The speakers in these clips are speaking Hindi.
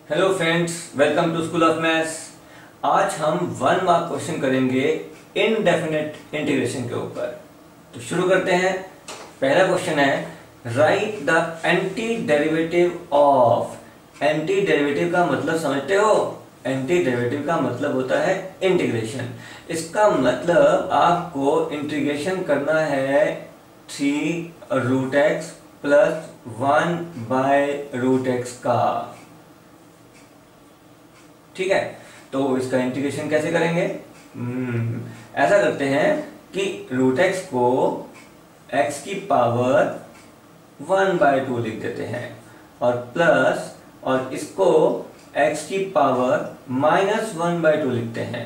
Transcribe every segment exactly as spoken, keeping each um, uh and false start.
Hello friends, welcome to school of maths. आज हम वन मार्क क्वेश्चन करेंगे इनडेफिनेट इंटीग्रेशन के ऊपर। तो शुरू करते हैं। पहला क्वेश्चन है, write the anti derivative of. Anti derivative का मतलब समझते हो? एंटी डेरिवेटिव का मतलब होता है इंटीग्रेशन। इसका मतलब आपको इंटीग्रेशन करना है three root x plus one by root x का। ठीक है, तो इसका इंटीग्रेशन कैसे करेंगे? hmm, ऐसा करते हैं कि रूट एक्स को एक्स की पावर वन बाय टू लिख देते हैं और प्लस और इसको एक्स की power minus one by two लिखते हैं,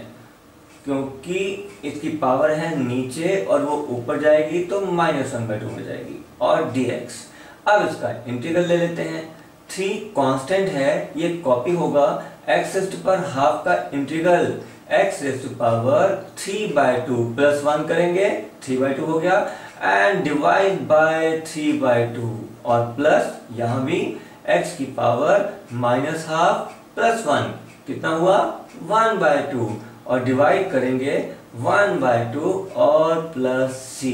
क्योंकि इसकी पावर है नीचे और वो ऊपर जाएगी तो माइनस वन बाय टू हो जाएगी। और dx, अब इसका इंटीग्रल ले लेते हैं। थ्री कांस्टेंट है, ये कॉपी होगा। X raise to power half का integral x raise to power three by two plus one करेंगे, थ्री बाय टू हो गया, and divide by three by two और प्लस यहाँ भी एक्स की power minus half plus one, कितना हुआ? वन बाय टू, और डिवाइड करेंगे वन बाय टू और प्लस सी,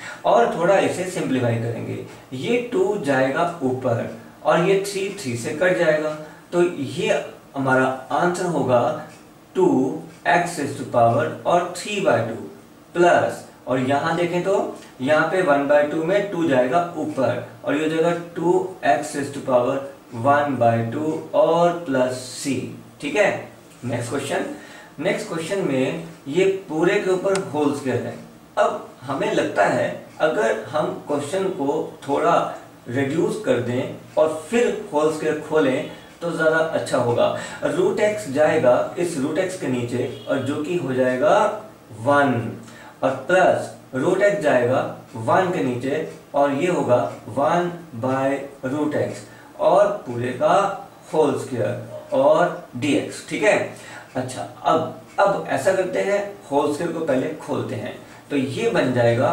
और थोड़ा इसे सिंप्लीफाई करेंगे। ये टू जाएगा ऊपर और ये थ्री थ्री से कट जाएगा, तो ये हमारा आंसर होगा two x raise to power और थ्री बाय टू प्लस, और यहाँ देखें तो यहाँ पे वन बाय टू में टू जाएगा ऊपर और ये हो जाएगा two x raise to power one by two और प्लस सी। ठीक है, नेक्स्ट क्वेश्चन। नेक्स्ट क्वेश्चन में ये पूरे के ऊपर होल स्क्वायर है। अब हमें लगता है अगर हम क्वेश्चन को थोड़ा रिड्यूस कर दें और फिर होल स्क्वायर खोलें तो ज़्यादा अच्छा होगा। रूट एक्स जाएगा इस रूट एक्स के नीचे और जो कि हो जाएगा वन, और प्लस रूट एक्स जाएगा वन के नीचे और ये होगा वन बाय रूट एक्स और पूरे का होल स्क्वायर और dx। ठीक है, अच्छा अब अब ऐसा करते हैं, होल स्क्वायर को पहले खोलते हैं, तो ये बन जाएगा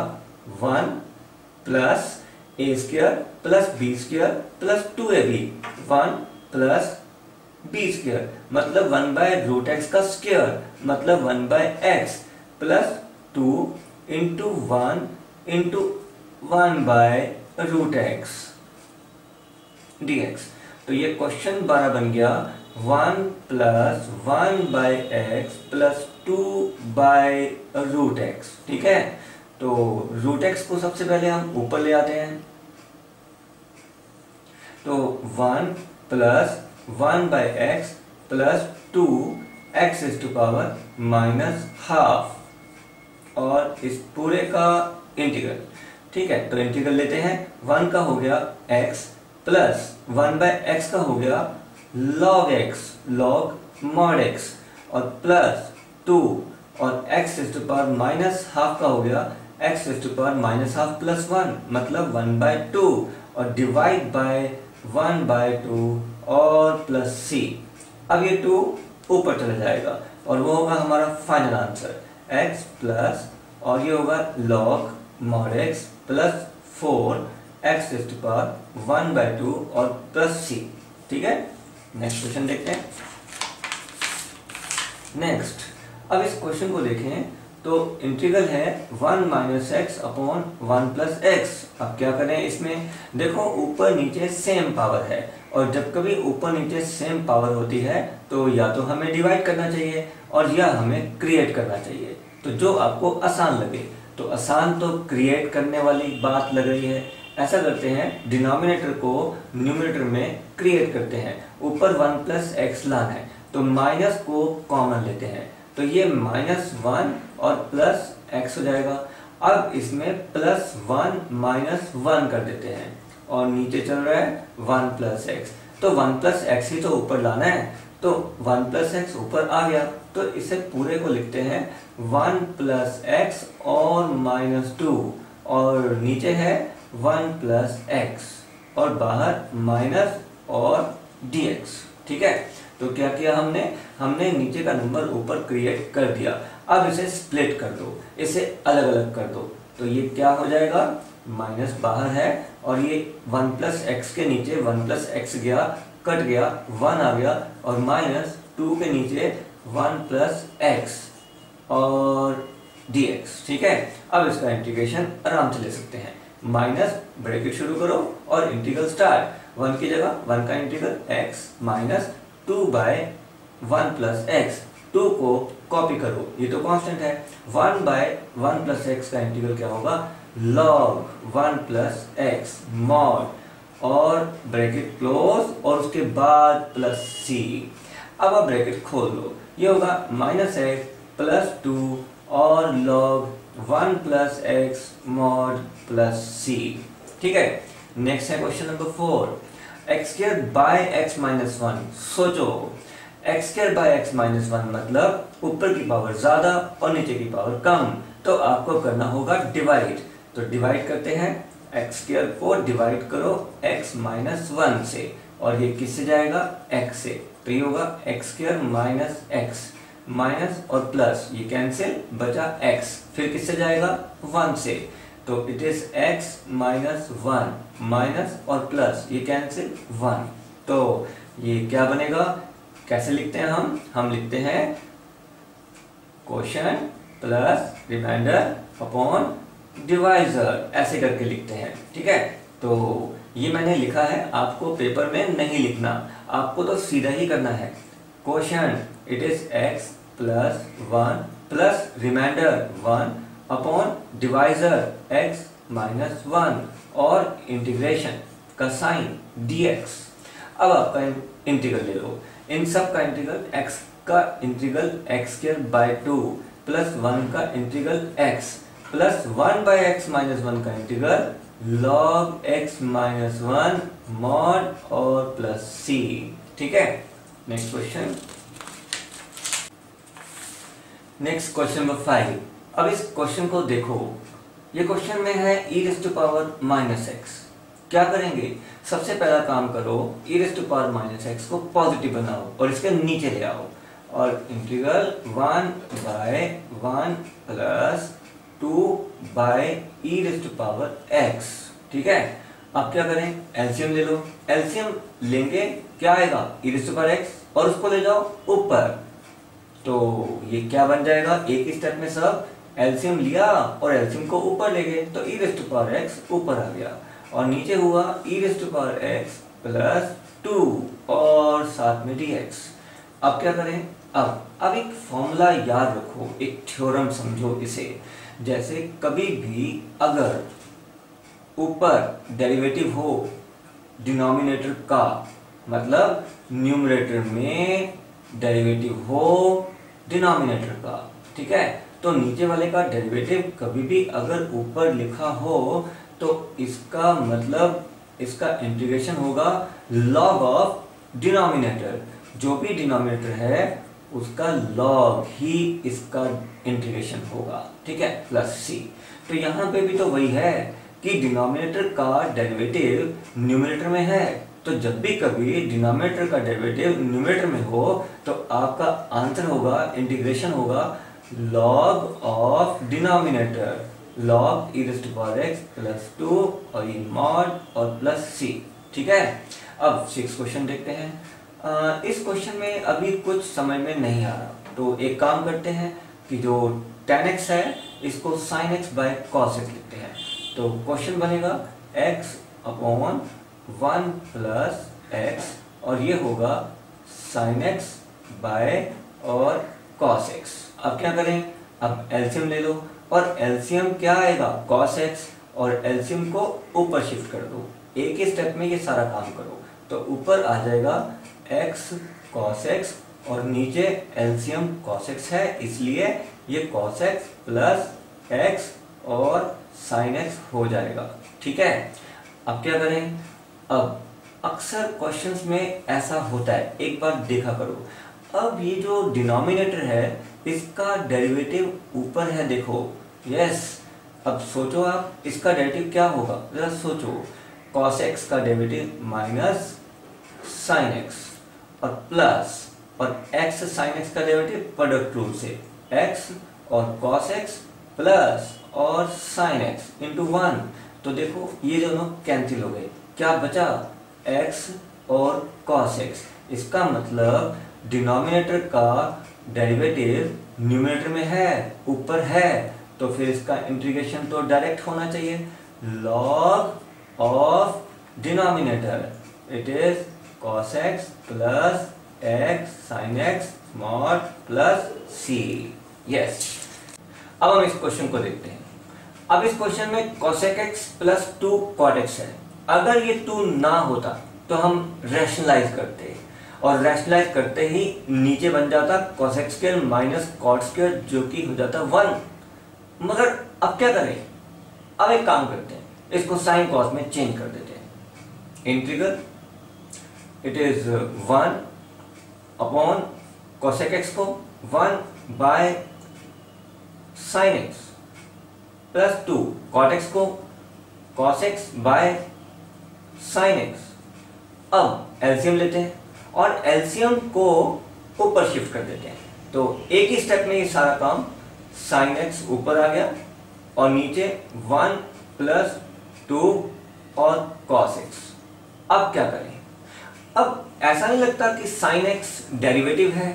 one plus A square plus B square plus two A B, one plus B square मतलब वन बाय रूट एक्स का स्क्वायर मतलब one by x plus two into one into one by root x dx। तो ये क्वेश्चन बारह बन गया one plus one by x plus two by root x. ठीक है, तो रूट एक्स को सबसे पहले हम ऊपर ले आते हैं, तो one plus one by x plus two x is to power minus half और इस पूरे का इंटीग्रल। ठीक है, तो इंटीग्रल लेते हैं। वन का हो गया x plus one by x का हो गया log x log mod x और प्लस टू और x is to power minus half का हो गया x is to power minus half plus one मतलब वन बाय टू और divide by one by two और प्लस सी। अब ये टू ऊपर चला जाएगा और वो होगा हमारा फाइनल आंसर x प्लस और ये होगा log mod x plus four x is to power one by two और प्लस सी। ठीक है, नेक्स्ट क्वेश्चन देखते हैं। नेक्स्ट, अब इस क्वेश्चन को देखें तो इंटीग्रल है one minus x upon one plus x. अब क्या करें इसमें? देखो ऊपर नीचे सेम पावर है और जब कभी ऊपर नीचे सेम पावर होती है तो या तो हमें डिवाइड करना चाहिए और या हमें क्रिएट करना चाहिए, तो जो आपको आसान लगे। तो आसान तो क्रिएट करने वाली बात लग रही है। ऐसा करते हैं, डिनोमिनेटर को न्यूमरेटर में क्रिएट करते हैं। ऊपर वन प्लस एक्स लाना है तो माइनस को कॉमन लेते हैं, तो ये माइनस वन और प्लस एक्स हो जाएगा। अब इसमें प्लस वन माइनस वन कर देते हैं और नीचे चल रहा है वन प्लस एक्स, तो वन प्लस एक्स ही तो ऊपर लाना है, तो वन प्लस एक्स ऊपर आ गया, तो इसे पूरे को लिखते हैं वन प्लस एक्स और माइनस टू और नीचे है वन प्लस एक्स और बाहर माइनस और dx। ठीक है, तो क्या किया हमने हमने नीचे का नंबर ऊपर क्रिएट कर दिया। अब इसे स्प्लिट कर दो, इसे अलग अलग कर दो, तो ये क्या हो जाएगा? माइनस बाहर है और ये वन प्लस एक्स के नीचे वन प्लस एक्स गया कट गया, वन आ गया और माइनस टू के नीचे वन प्लस एक्स और dx। ठीक है, अब इसका इंटीग्रेशन आराम से ले सकते हैं। माइनस ब्रैकेट शुरू करो और इंटीग्रल स्टार्ट। वन की जगह वन का integral x minus two by one plus x. Two को कॉपी करो, ये तो कांस्टेंट है। One by one plus x का इंटीग्रल क्या होगा, log one plus x mod और ब्रैकेट क्लोज और उसके बाद प्लस सी। अब आप ब्रैकेट खोल दो, ये होगा माइनस एक्स प्लस टू और log one plus x mod plus सी। ठीक है, नेक्स्ट है question number four, x square by x minus one. सोचो, x square by x minus one मतलब ऊपर की पावर ज्यादा और नीचे की पावर कम, तो आपको करना होगा डिवाइड। तो डिवाइड करते हैं, एक्स स्क्वायर को डिवाइड करो x माइनस वन से और ये किससे जाएगा, x से, तो ये होगा x square minus x minus और प्लस, ये कैंसिल, बचा x, फिर किससे जाएगा, वन से, तो it is x minus one minus और प्लस, ये कैंसिल वन, तो ये क्या बनेगा, कैसे लिखते हैं हम हम लिखते हैं quotient plus remainder upon divisor, ऐसे करके लिखते हैं। ठीक है, तो ये मैंने लिखा है, आपको पेपर में नहीं लिखना, आपको तो सीधा ही करना है। Quotient it is x plus one plus remainder one upon divisor x minus one और इंटीग्रेशन का साइन dx। अब आपका इंटीग्रल ले लो, इन सब का इंटीग्रल, x का integral x square by two plus one का integral x plus one by x minus one का integral log x minus one mod और प्लस c। ठीक है, next question, next question number five. अब इस क्वेश्चन को देखो, ये क्वेश्चन में है e raise to power minus x. क्या करेंगे, सबसे पहला काम करो, e raise to power minus x को पॉजिटिव बनाओ और इसके नीचे ले आओ और integral one by one plus two by e raise to power x। ठीक है, अब क्या करें, एलसीएम ले लो, एलसीएम लेंगे क्या आएगा, e raise to power x और उसको ले जाओ ऊपर, तो ये क्या बन जाएगा, एक ही स्टेप में सब एलसीएम लिया और एलसीएम को ऊपर ले गए, तो e raise to power x ऊपर आ गया और नीचे हुआ e raise to power x plus two और साथ में dx। अब क्या करें, अब अब एक फॉर्मूला याद रखो, एक थ्योरम समझो इसे, जैसे कभी भी अगर ऊपर डेरिवेटिव हो डिनोमिनेटर का, मतलब न्यूमरेटर में डेरिवेटिव हो डिनोमिनेटर का, ठीक है, तो नीचे वाले का डेरिवेटिव कभी भी अगर ऊपर लिखा हो तो इसका मतलब इसका इंटीग्रेशन होगा log ऑफ डिनोमिनेटर, जो भी डिनोमिनेटर है उसका log ही इसका इंटीग्रेशन होगा। ठीक है, प्लस सी। तो यहाँ पे भी तो वही है कि डिनोमिनेटर का डेरिवेटिव न्यूमरेटर में है, तो जब भी कभी डिनोमिनेटर का डेरिवेटिव न्यूमरेटर में हो तो आपका आंसर होगा, इंटीग्रेशन होगा log of denominator, log e raise to power x plus two और ये मॉड और प्लस सी। ठीक है, अब सिक्स क्वेश्चन देखते हैं। आ, इस क्वेश्चन में अभी कुछ समझ में नहीं आ रहा, तो एक काम करते हैं कि जो tan x है इसको sin x by cos x लिखते हैं। तो क्वेश्चन बनेगा x upon one plus x और ये होगा sin x बाय और cos x। अब क्या करें, अब एलसीएम ले लो और एलसीएम क्या आएगा, cos x, और एलसीएम को ऊपर शिफ्ट कर दो, एक ही स्टेप में ये सारा काम करो, तो ऊपर आ जाएगा x cos x और नीचे एलसीएम cos x है, इसलिए ये cos x प्लस x और sin x हो जाएगा। ठीक है, अब क्या करें, अब अक्सर क्वेश्चंस में ऐसा होता है, एक बार देखा करो। अब ये जो डिनोमिनेटर है इसका डेरिवेटिव ऊपर है, देखो, यस। अब सोचो आप, इसका डेरिवेटिव क्या होगा, जरा सोचो, cos x का डेरिवेटिव माइनस sin x और प्लस और x sin x का डेरिवेटिव प्रोडक्ट रूल से x और cos x प्लस और sin x इंटू वन, तो देखो ये दोनों कैंसिल हो गए, क्या बचा, x और cos x। इसका मतलब डिनोमिनेटर का डेरिवेटिव न्यूमरेटर में है, ऊपर है, तो फिर इसका इंटीग्रेशन तो डायरेक्ट होना चाहिए। log of denominator it is cos x plus x sin x mod plus c। Yes, अब हम इस क्वेश्चन को देखते हैं। अब इस क्वेश्चन में cosec x plus two cot x है। अगर ये टू ना होता तो हम रैशनलाइज करते, और रैशनलाइज करते ही नीचे बन जाता cosec square minus cot square, जो कि हो जाता वन। मगर अब क्या करें? अब एक काम करते हैं, इसको साइन कॉस में चेंज कर देते हैं। Integral it is one upon cosec x को one by sine x plus two cot x को cos x बाय साइन एक्स। अब एलसीएम लेते हैं और एलसीएम को ऊपर शिफ्ट कर देते हैं, तो एक ही स्टेप में ये सारा काम साइन एक्स ऊपर आ गया और नीचे वन प्लस टू और cos x। अब क्या करें? अब ऐसा नहीं लगता कि साइन एक्स डेरिवेटिव है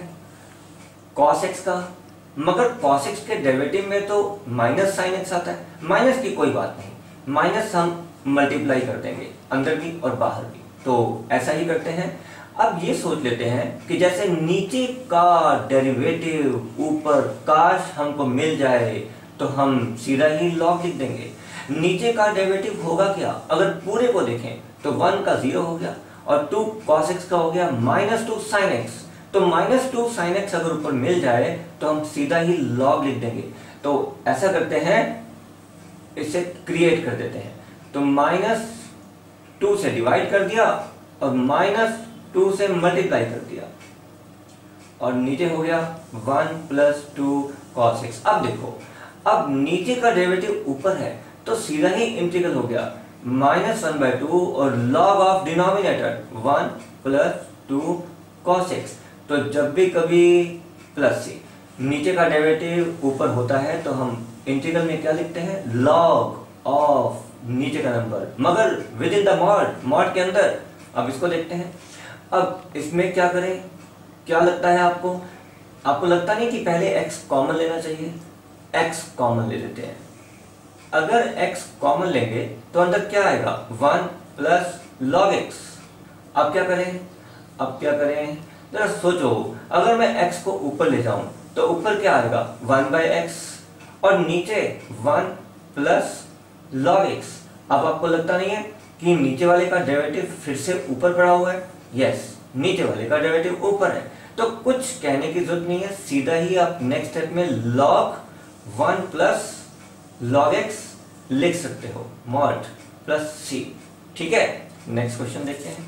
cos x का, मगर cos x के डेरिवेटिव में तो माइनस साइन एक्स आता है। माइनस की कोई बात नहीं, माइनस हम मल्टीप्लाई कर देंगे अंदर भी और बाहर भी, तो ऐसा ही करते हैं। अब ये सोच लेते हैं कि जैसे नीचे का डेरिवेटिव ऊपर काश हमको मिल जाए तो हम सीधा ही लॉग लिख देंगे। नीचे का डेरिवेटिव होगा क्या? अगर पूरे को देखें तो वन का जीरो हो गया और टू cos x का हो गया माइनस टू साइन एक्स। तो माइनस टू साइन एक्स अगर ऊपर मिल जाए तो हम सीधा ही लॉग लिख देंगे। तो ऐसा करते हैं, इसे क्रिएट कर देते हैं। तो माइनस टू से डिवाइड कर दिया और माइनस टू से मल्टीप्लाई कर दिया और नीचे हो गया one plus two cos x। अब देखो, अब नीचे का डेरिवेटिव ऊपर है तो सीधा ही इंटीग्रल हो गया माइनस वन बाई टू और log of denominator one plus two cos x। तो जब भी कभी प्लस सी नीचे का डेरिवेटिव ऊपर होता है तो हम इंटीग्रल में क्या लिखते हैं? लॉग ऑफ नीचे का नंबर, मगर within the mod, mod के अंदर। अब इसको देखते हैं। अब इसमें क्या करें? क्या लगता है आपको? आपको लगता नहीं कि पहले x कॉमन लेना चाहिए? x कॉमन ले लेते हैं। अगर x कॉमन लेंगे तो अंदर क्या आएगा? One plus log x। अब क्या करें? अब क्या करें जरा सोचो। अगर मैं x को ऊपर ले जाऊं तो ऊपर क्या आएगा? वन बाई एक्स और नीचे वन प्लस लॉग x। अब आपको लगता नहीं है कि नीचे वाले का डेरिवेटिव फिर से ऊपर पड़ा हुआ है? यस, नीचे वाले का डेरिवेटिव ऊपर है, तो कुछ कहने की जरूरत नहीं है, सीधा ही आप नेक्स्ट स्टेप में log one plus log x लिख सकते हो, मॉड प्लस सी। ठीक है, नेक्स्ट क्वेश्चन देखते हैं।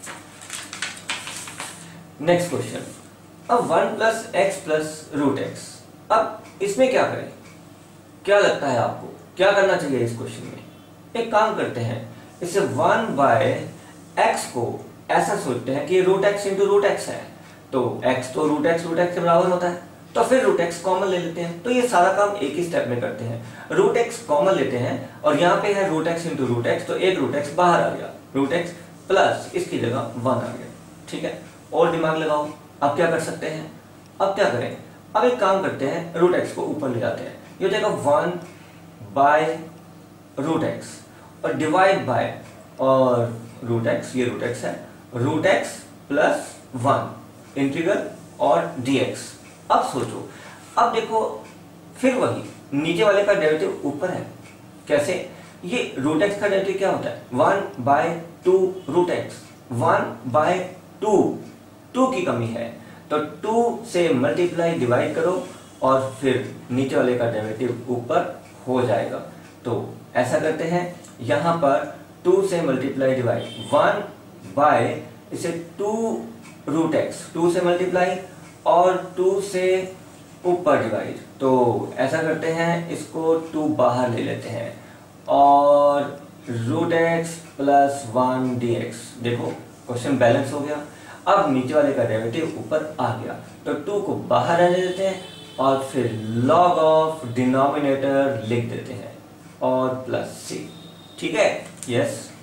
नेक्स्ट क्वेश्चन, अब one plus x plus root x. अब इसमें क्या करें? क्या लगता है आपको क्या करना चाहिए इस क्वेश्चन में? एक काम करते हैं, इसे वन बाय एक्स को ऐसा सोचते हैं कि root x into root x है, तो x तो रूट एक्स रूट एक्स के बराबर होता है, तो फिर रूट एक्स कॉमन ले लेते हैं। तो ये सारा काम एक ही स्टेप में करते हैं, रूट एक्स कॉमन लेते हैं और यहाँ पे है root x into root x, तो एक रूट एक्स बाहर आ गया, रूट एक्स प्लस इसकी जगह वन आ गया। ठीक है, और दिमाग लगाओ। अब क्या कर सकते हैं? अब क्या करें? अब एक काम करते हैं, रूट एक्स को ऊपर ले जाते हैं, ये हो जाएगा वन बाय रूट एक्स और डिवाइड बाय, और रूट एक्स, ये रूट एक्स है, root x plus one integral और dx। अब सोचो, अब देखो फिर वही नीचे वाले का डेरिवेटिव ऊपर है। कैसे? ये रूट एक्स का डेरिवेटिव क्या होता है? One by two root x, one by two, two की कमी है तो टू से मल्टीप्लाई डिवाइड करो और फिर नीचे वाले का डेरिवेटिव ऊपर हो जाएगा। तो ऐसा करते हैं, यहां पर टू से मल्टीप्लाई डिवाइड, वन बाय इसे टू रूट एक्स, टू से मल्टीप्लाई और टू से ऊपर डिवाइड। तो ऐसा करते हैं, इसको टू बाहर ले लेते हैं और root x plus one d x. देखो क्वेश्चन बैलेंस हो गया। अब नीचे वाले का डेरिवेटिव ऊपर आ गया तो टू को बाहर रहने देते हैं और फिर लॉग ऑफ डिनोमिनेटर लिख देते हैं और प्लस सी। ठीक है, यस।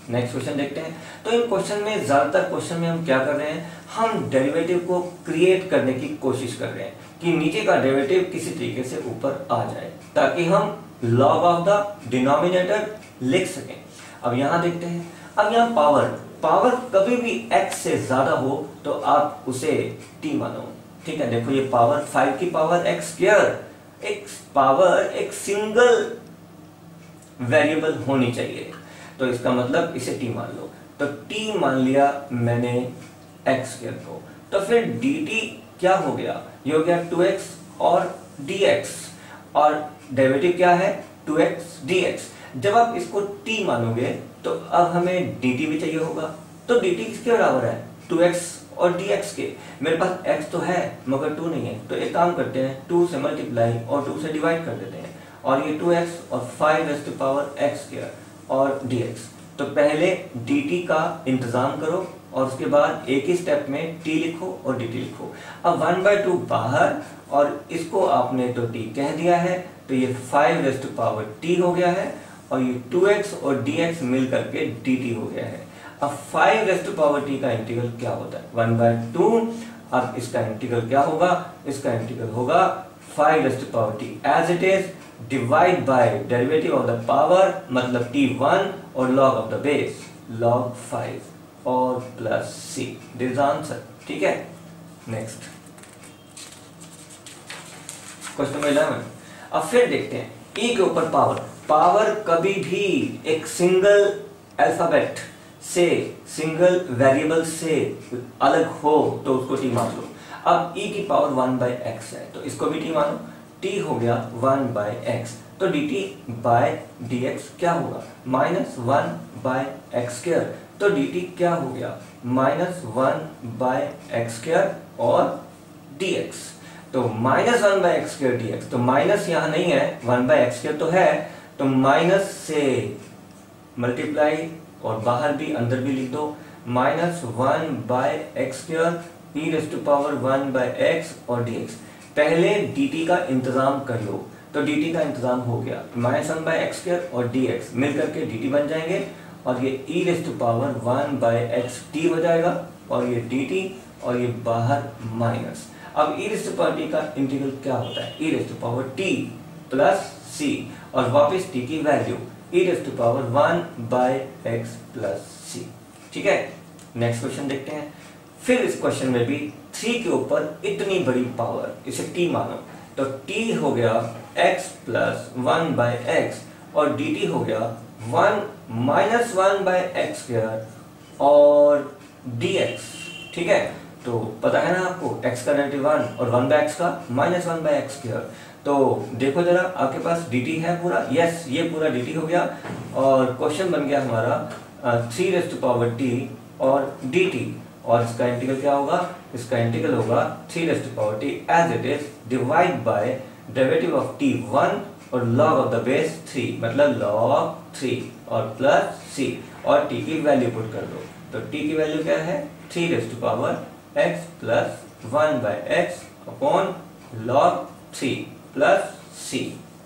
नेक्स्ट क्वेश्चन देखते हैं। तो इन क्वेश्चन में ज्यादातर क्वेश्चन में हम क्या कर रहे हैं, हम डेरिवेटिव को क्रिएट करने की कोशिश कर रहे हैं कि नीचे का डेरिवेटिव किसी तरीके से ऊपर आ जाए ताकि हम लॉग ऑफ द डिनोमिनेटर लिख सकें। अब यहां देखते हैं, अब यहां पावर पावर कभी भी x से ज्यादा हो तो आप उसे t मानो। ठीक है, देखो ये पावर फाइव की पावर x स्क्वायर, एक पावर एक सिंगल वेरिएबल होनी चाहिए, तो इसका मतलब इसे t मान लो। तो t मान लिया मैंने x स्क्वायर को, तो फिर dt क्या हो गया, ये हो गया टू एक्स और dx, और डेरिवेटिव क्या है टू एक्स dx। जब आप इसको t मानोगे तो अब हमें dt भी चाहिए होगा, तो dt किसके बराबर है टू एक्स और dx के। मेरे पास x तो है मगर टू नहीं है, तो एक काम करते हैं टू से मल्टीप्लाई और टू से डिवाइड कर देते हैं, और ये टू एक्स और five raise to power x square और dx। तो पहले dt का इंतजाम करो और उसके बाद एक ही स्टेप में t लिखो और dt लिखो। अब वन बाई टू बाहर और इसको आपने तो t कह दिया है, तो ये five raise to power t हो गया है, और ये टू एक्स और dx मिल करके dt हो गया है। अब five raise to power t का इंटीग्रल क्या होता है वन बाई टू। अब इसका इंटीग्रल क्या होगा, इसका इंटीग्रल होगा five raise to power t as it is divide by derivative of the power, मतलब t वन और log of the base log five और plus c, this is answer. ठीक है, नेक्स्ट क्वेश्चन नंबर इलेवन। अब फिर देखते हैं e के ऊपर पावर। पावर कभी भी एक सिंगल अल्फाबेट से, सिंगल वेरिएबल से अलग हो तो उसको t मान लो। अब e की पावर वन बाई एक्स है, तो इसको भी t मानो, t हो गया वन बाई एक्स, तो dt बाय dx क्या होगा minus one by x square, तो dt क्या हो गया minus one by x square और dx। तो minus one by x square dx, तो माइनस यहाँ नहीं है, वन बाय एक्स स्क्वायर तो है, तो माइनस से मल्टीप्लाई और बाहर भी अंदर भी लिख दो, minus one by x square e raise to power one by x और dx। पहले dt का इंतजाम कर लो, तो dt का इंतजाम हो गया, minus one by x square और dx मिल करके dt बन जाएंगे, और ये e raise to power one by x t हो जाएगा, और ये dt और ये बाहर माइनस। अब e raise to power t का इंटीग्रल क्या होता है, e raise to power t plus c, और वापस t की value e raise to power one by x plus c। ठीक है, नेक्स्ट क्वेश्चन देखते हैं। फिर इस क्वेश्चन में भी थ्री के ऊपर इतनी बड़ी पावर, इसे t मानो, तो t हो गया x plus one by x, और dt हो गया one minus one by x square और dx। ठीक है, तो पता है ना आपको x का डेरिवेटिव वन और वन बाय एक्स का minus one by x square. तो देखो जरा आपके पास dt है पूरा, यस ये पूरा dt हो गया, और क्वेश्चन बन गया हमारा three raise to power t और dt, और इसका इंटीग्रल क्या होगा, इसका इंटीग्रल होगा three raise to power t as it is divide by derivative of t one और log of the base three, मतलब लॉग थ्री और प्लस c, और t की वैल्यू पुट कर दो, तो t की वैल्यू क्या है three raise to power x plus one by x upon log three plus c।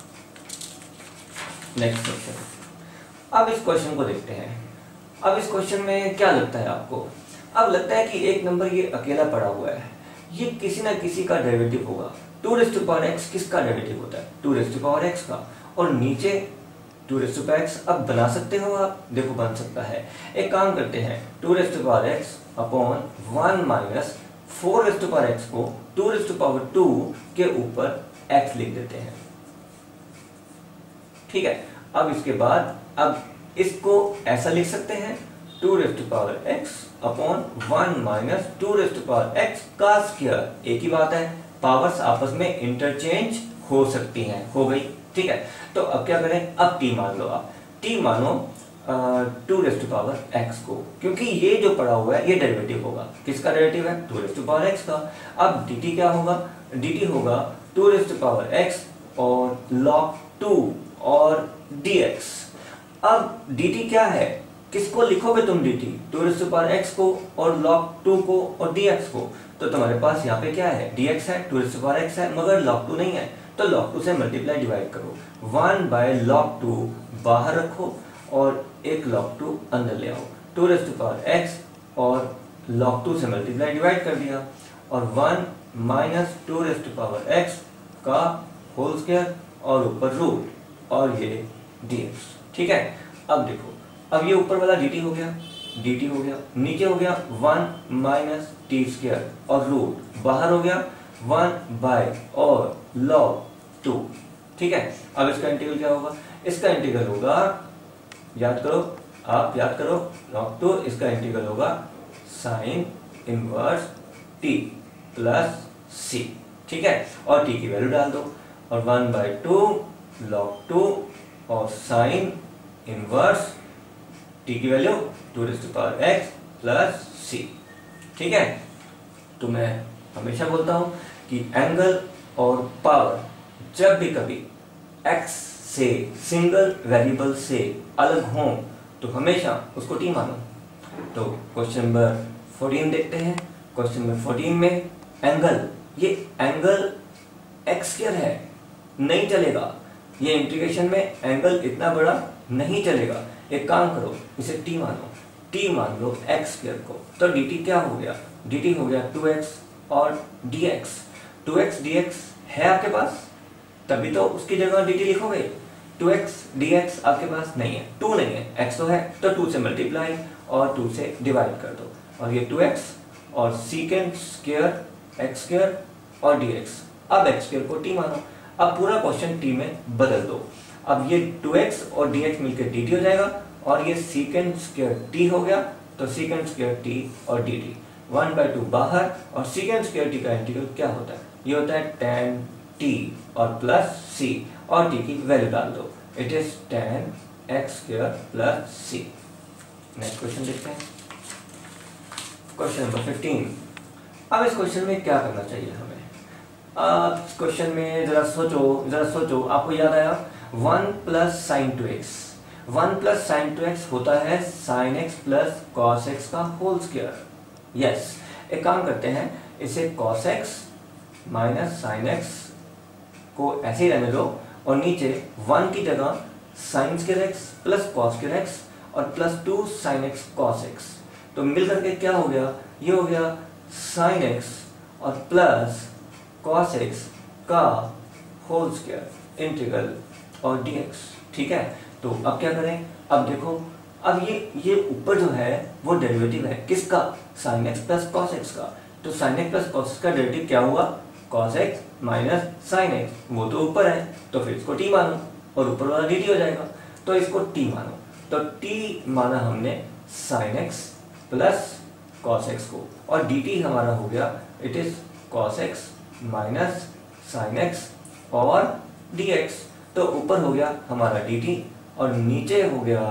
Next question. अब इस क्वेश्चन को देखते हैं। अब इस क्वेश्चन में क्या लगता है आपको, अब लगता है कि एक नंबर ये अकेला पड़ा हुआ है, ये किसी ना किसी का डेरिवेटिव होगा। To raise to power x किसका डेरिवेटिव होता है, two raise to power x का, और नीचे two raise to power x अब बना सकते हो आप, देखो बन सकता है। एक काम करते हैं, two raise to power x upon one minus four raise to power x को two raise to power two के ऊपर x लिख देते हैं। ठीक है, अब इसके बाद अब इसको ऐसा लिख सकते हैं two raise to power x upon one minus two raise to power x का स्क्वायर। एक ही बात है, पावर्स आपस में इंटरचेंज हो सकती हैं, हो गई। ठीक है, तो अब क्या करें, अब t मान लो, आप t मानो two raise to power x को, क्योंकि ये जो पड़ा हुआ है ये डेरिवेटिव होगा, किसका डेरिवेटिव है two raise to power x का। अब dt क्या होगा, dt होगा to raise to power x और log टू और dx। अब dt क्या है, किसको लिखोगे तुम dt, two raise to power x को और log टू को और dx को, तो तुम्हारे पास यहाँ पे क्या है dx है, two raise to power x है, मगर log टू नहीं है, तो log टू से मल्टीप्लाई डिवाइड करो, वन बाय log टू बाहर रखो और एक log टू अंदर ले आओ, two raise to power x और log टू से मल्टीप्लाई डिवाइड कर दिया, और one minus two raise to power x का होल स्क्वायर और ऊपर रूट और ये dx। ठीक है, अब देखो, अब ये ऊपर वाला dt हो गया, dt हो गया, नीचे हो गया वन माइनस टी स्क्वायर और रूट बाहर हो गया वन बाय और log टू। ठीक है, अब इसका इंटीग्रल क्या होगा? इसका इंटीग्रल होगा, याद करो, आप याद करो, log टू, इसका इंटीग्रल होगा साइन इनवर्स t प्लस सी। ठीक है, और t की वैल्यू डाल दो, और one by two log two और साइन इनवर्स t की value two raise to power x plus सी। ठीक है, तो मैं हमेशा बोलता हूं कि एंगल और पावर जब भी कभी x से, सिंगल वेरिएबल से अलग हो तो हमेशा उसको t मानो। तो क्वेश्चन नंबर फोर्टीन देखते हैं। क्वेश्चन नंबर फोर्टीन में एंगल, ये एंगल एक्स स्क्वायर है, नहीं चलेगा, ये इंटीग्रेशन में एंगल इतना बड़ा नहीं चलेगा। एक काम करो, इसे t मानो, t मान लो एक्स स्क्वायर को, तो dt क्या हो गया? dt हो गया टू एक्स और dx। टू एक्स dx है आपके पास, तभी तो उसकी जगह dt लिखोगे। टू एक्स dx आपके पास नहीं है, टू नहीं है, x तो है, तो टू से मल्टीप्लाई और टू से डिवाइड कर दो, और ये टू एक्स और सीकेंड स्क्वायर एक्स स्क्वायर और dx। अब x स्क्वायर को t मानो, अब पूरा क्वेश्चन t में बदल दो। अब ये टू एक्स और dx मिलकर dt हो जाएगा, और ये सीकेंड स्क्वायर t हो गया, तो सीकेंड स्क्वायर t और dt, वन बाई टू बाहर, और सीकेंड स्क्वायर t का इंटीग्रल क्या होता है? ये होता है tan t और प्लस c, और t की वैल्यू डाल दो, it is tan x square plus c। Next question देखते हैं, क्वेश्चन नंबर फिफ्टीन। अब इस क्वेश्चन में क्या करना चाहिए हमें? अब इस क्वेश्चन में जरा सोचो, जरा सोचो, आपको याद आया one plus sine two x, one plus sine two x होता है sine x plus cos x का होल स्क्वायर। यस, एक काम करते हैं, इसे cos x minus sine x को ऐसे ही रहने दो, और नीचे वन की जगह sine square x plus cos square x और plus two sine x cos x, तो मिल करके क्या हो गया? ये हो गया साइन एक्स और प्लस कॉस एक्स का होल स्क्वायर इंटीग्रल और dx। ठीक है, तो अब क्या करें? अब देखो, अब ये ये ऊपर जो है वो डेरिवेटिव है किसका? Sine x plus cos x का, तो sine x plus cos x का डेरिवेटिव क्या हुआ? Cos x minus sine x, वो तो ऊपर है, तो फिर इसको t मानो, और ऊपर वाला dt हो जाएगा, तो इसको t मानो। तो t माना हमने sine x plus cos x को, और dt हमारा हो गया, it is cos x minus sine x और dx। तो ऊपर हो गया हमारा dt और नीचे हो गया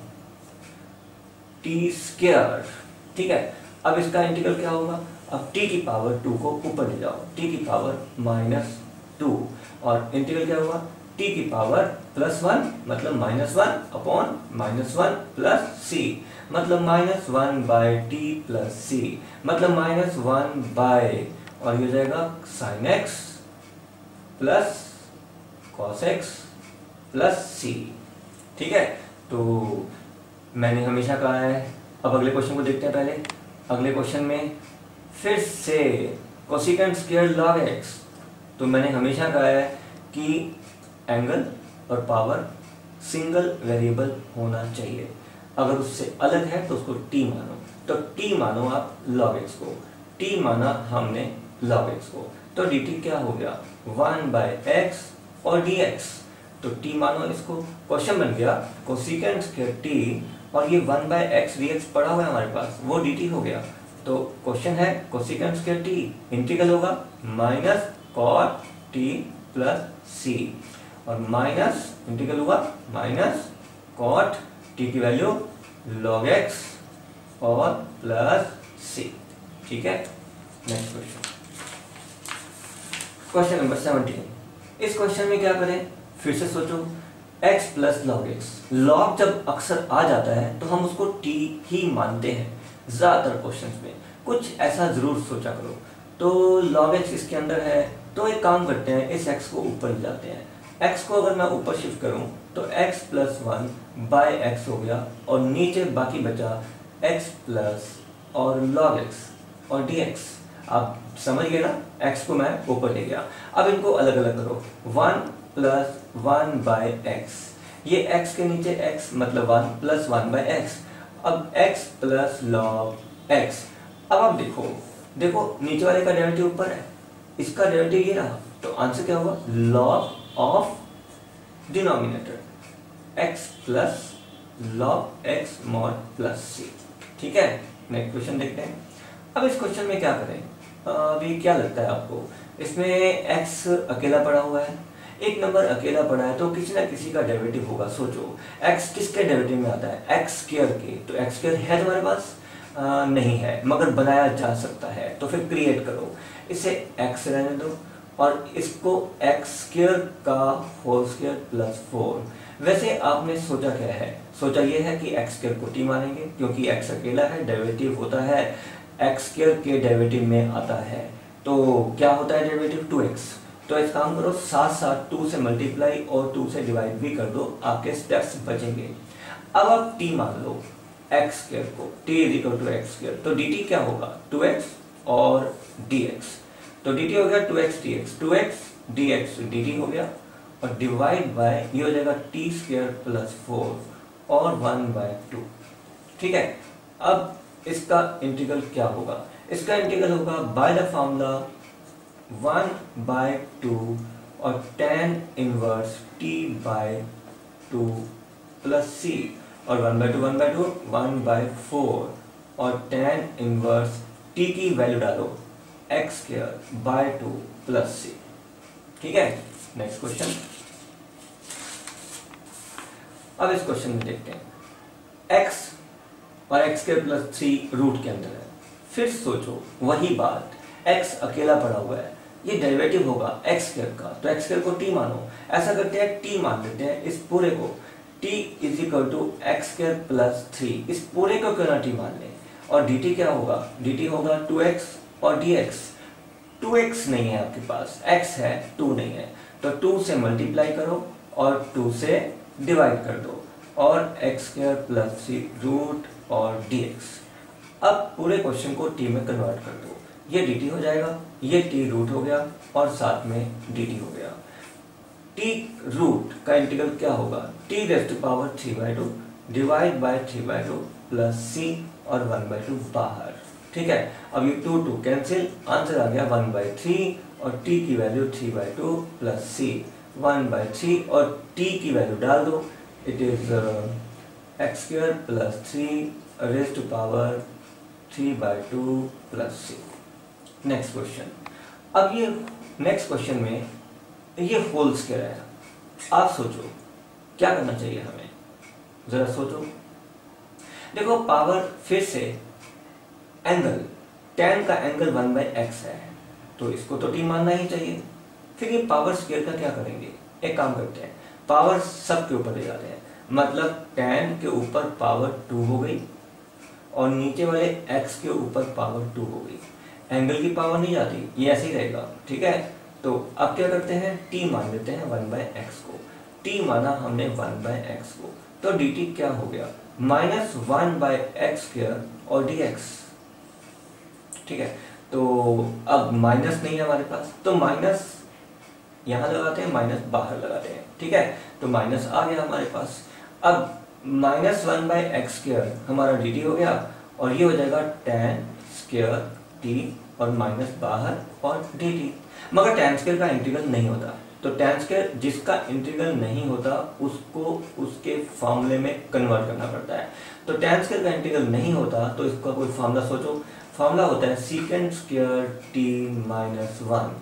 t स्क्वायर। ठीक है, अब इसका इंटीग्रल क्या होगा? अब t की पावर टू को ऊपर ले जाओ, t की पावर माइनस टू, और इंटीग्रल क्या होगा? t की पावर प्लस वन मतलब minus one upon minus one plus c, मतलब minus one by t plus c, मतलब माइनस वन बाय, और ये हो जाएगा sine x plus cos x plus सी। ठीक है, तो मैंने हमेशा कहा है, अब अगले क्वेश्चन को देखते हैं। पहले अगले क्वेश्चन में फिर से कोसेकेंट स्क्वायर लॉग एक्स, तो मैंने हमेशा कहा है कि एंगल और पावर सिंगल वेरिएबल होना चाहिए, अगर उससे अलग है तो उसको t मानो, तो t मानो आप log x को, t माना हमने log x को, तो dt क्या हो गया? वन बाय एक्स और dx, तो t मानो इसको। क्वेश्चन बन गया कोसेकेंट स्क्वायर t, और ये वन बाय एक्स dx पड़ा हुआ है हमारे पास, वो dt हो गया। तो क्वेश्चन है कोसेकेंट स्क्वायर t, इंटीग्रल होगा minus cot t plus c, और माइनस इंटीग्रल हुआ माइनस कॉट t की वैल्यू log x और प्लस c। ठीक है, next question, question number seventeen. इस क्वेश्चन में क्या करें? फिर से सोचो, x plus log x, log जब अक्सर आ जाता है तो हम उसको t ही मानते हैं ज्यादातर क्वेश्चंस में, कुछ ऐसा जरूर सोचा करो। तो log x इसके अंदर है, तो एक काम करते हैं, इस x को ऊपर ले जाते हैं। x को अगर मैं ऊपर शिफ्ट करूं तो x plus one by x हो गया और नीचे बाकी बचा x प्लस और log x और dx। आप समझ गए ना, x को मैं ऊपर ले गया। अब इनको अलग अलग करो, one plus one by x, ये x के नीचे x मतलब one plus one by x. अब x प्लस log x। अब आप देखो देखो नीचे वाले का डेरिवेटिव ऊपर है, इसका डेरिवेटिव ये रहा, तो आंसर क्या होगा, log of denominator x plus log x mod plus c। ठीक है, नेक्स्ट क्वेश्चन देखते हैं। अब इस क्वेश्चन में क्या करें, अभी क्या लगता है आपको, इसमें x अकेला पड़ा हुआ है, एक नंबर अकेला पड़ा है, तो किसी ना किसी का डेरिवेटिव होगा। सोचो x किसके डेरिवेटिव में आता है, x स्क्वायर के, तो x स्क्वायर है तुम्हारे पास, आ, नहीं है, मगर बनाया जा सकता है, तो फिर क्रिएट करो, इसे x रहने दो और इसको x स्क्वायर का होल स्क्वायर प्लस फोर। वैसे आपने सोचा क्या है, सोचा ये है कि x स्क्वायर को t मानेंगे, क्योंकि x अकेला है, डेरिवेटिव होता है x स्क्वायर के डेरिवेटिव में आता है, तो क्या होता है डेरिवेटिव टू एक्स। तो एक काम करो, साथ साथ टू से मल्टीप्लाई और टू से डिवाइड भी कर दो, आपके स्टेप्स बचेंगे। अब आप t मान लो x स्क्वायर को, t is equal to x square, तो dt क्या होगा, टू एक्स और dx, तो dt हो गया two x dx, two x dx dt हो गया और डिवाइड बाय ये हो जाएगा t स्क्वायर प्लस फोर और वन बाय टू। ठीक है, अब इसका इंटीग्रल क्या होगा, इसका इंटीग्रल होगा by the formula one by two और tan inverse t by two plus c और one by two one by two one by four और टेन इनवर्स t की वैल्यू डालो x square by two plus सी। ठीक है, नेक्स्ट क्वेश्चन। अब इस क्वेश्चन में देखते हैं, x और x square plus three root के अंदर है। फिर सोचो वही बात, x अकेला पड़ा हुआ है, ये डेरिवेटिव होगा x स्क्वायर का, तो x स्क्वायर को t मानो। ऐसा करते हैं, t मान लेते हैं इस पूरे को, t is equal to x square plus three, इस पूरे को क्यों ना t मान लें, और dt क्या होगा, dt होगा टू एक्स और dx। टू एक्स नहीं है आपके पास, x है, टू नहीं है, तो टू से मल्टीप्लाई करो और टू से डिवाइड कर दो और x square plus three root और dx। अब पूरे क्वेश्चन को t में कन्वर्ट कर दो, ये dt हो जाएगा, ये t रूट हो गया और साथ में dt हो गया। t रूट का इंटीग्रल क्या होगा, t raise to power three by two divide by three by two plus c और वन बाय टू बाहर। ठीक है, अब ये टू टू कैंसिल, आंसर आ गया वन बाय थ्री और t की value three by two plus c, one by three और t की वैल्यू डाल दो, it is x square plus three raise to power three by two plus c। Next question. अब ये नेक्स्ट क्वेश्चन में ये होल स्क्वायर है, आप सोचो क्या करना चाहिए हमें, जरा सोचो। देखो पावर फिर से एंगल, टेन का एंगल वन बाई एक्स है, तो इसको तो टी मानना ही चाहिए। फिर ये पावर स्क्वायर का क्या करेंगे, एक काम करते हैं, पावर सब के ऊपर ले जाते हैं, मतलब टेन के ऊपर पावर टू हो गई और नीचे वाले एक्स के ऊपर पावर टू हो गई, एंगल की पावर नहीं जाती, ये ऐसे ही रहेगा। ठीक है, तो अब क्या करते हैं, t मान लेते हैं वन बाय एक्स को, t माना हमने वन बाय एक्स को, तो dt क्या हो गया, minus one by x square और dx। ठीक है, तो अब माइनस नहीं है हमारे पास, तो माइनस यहां लगाते हैं, माइनस बाहर लगाते हैं। ठीक है, तो माइनस आ गया हमारे पास। अब minus one by x square हमारा dt हो गया और ये हो जाएगा टेन स्क्वायर t और माइनस बाहर और dt। मगर टेन स्क्वायर का इंटीग्रल नहीं होता, तो टेन स्क्वायर जिसका इंटीग्रल नहीं होता उसको उसके फॉर्मूले में कन्वर्ट करना पड़ता है। तो टेन स्क्वायर का इंटीग्रल नहीं होता तो इसका कोई फॉर्मूला सोचो, फॉर्मूला होता है secant square t minus one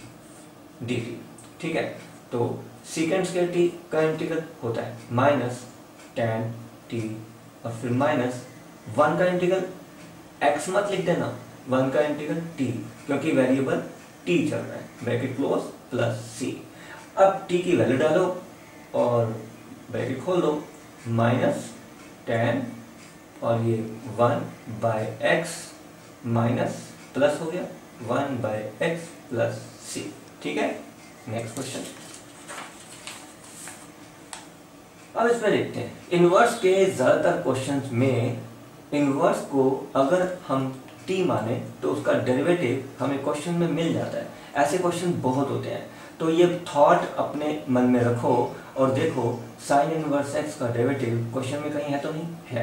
d t. ठीक है, तो सीकेंड स्क्वायर टी का इंटीग्रल होता है माइनस टेन टी और फिर माइनस वन का इंटीग्रल, एक्स मत लिख देना, वन का इंटीग्रल टी, क्योंकि वेरिएबल टी चल रहा है, ब्रैकेट क्लोज प्लस सी। अब टी की वैल्यू डालो और ब्रैकेट खोल दो, माइनस टेन और ये one by x minus plus हो गया वन बाय एक्स प्लस सी। ठीक है, नेक्स्ट क्वेश्चन। अब इसमें देखते हैं इनवर्स के ज़्यादातर क्वेश्चंस में इनवर्स को अगर हम टी माने तो उसका डेरिवेटिव हमें क्वेश्चन में मिल जाता है। ऐसे क्वेश्चन बहुत होते हैं, तो ये थॉट अपने मन में रखो और देखो साइन इनवर्स एक्स का डेरिवेटिव क्वेश्चन में कहीं है तो नहीं है।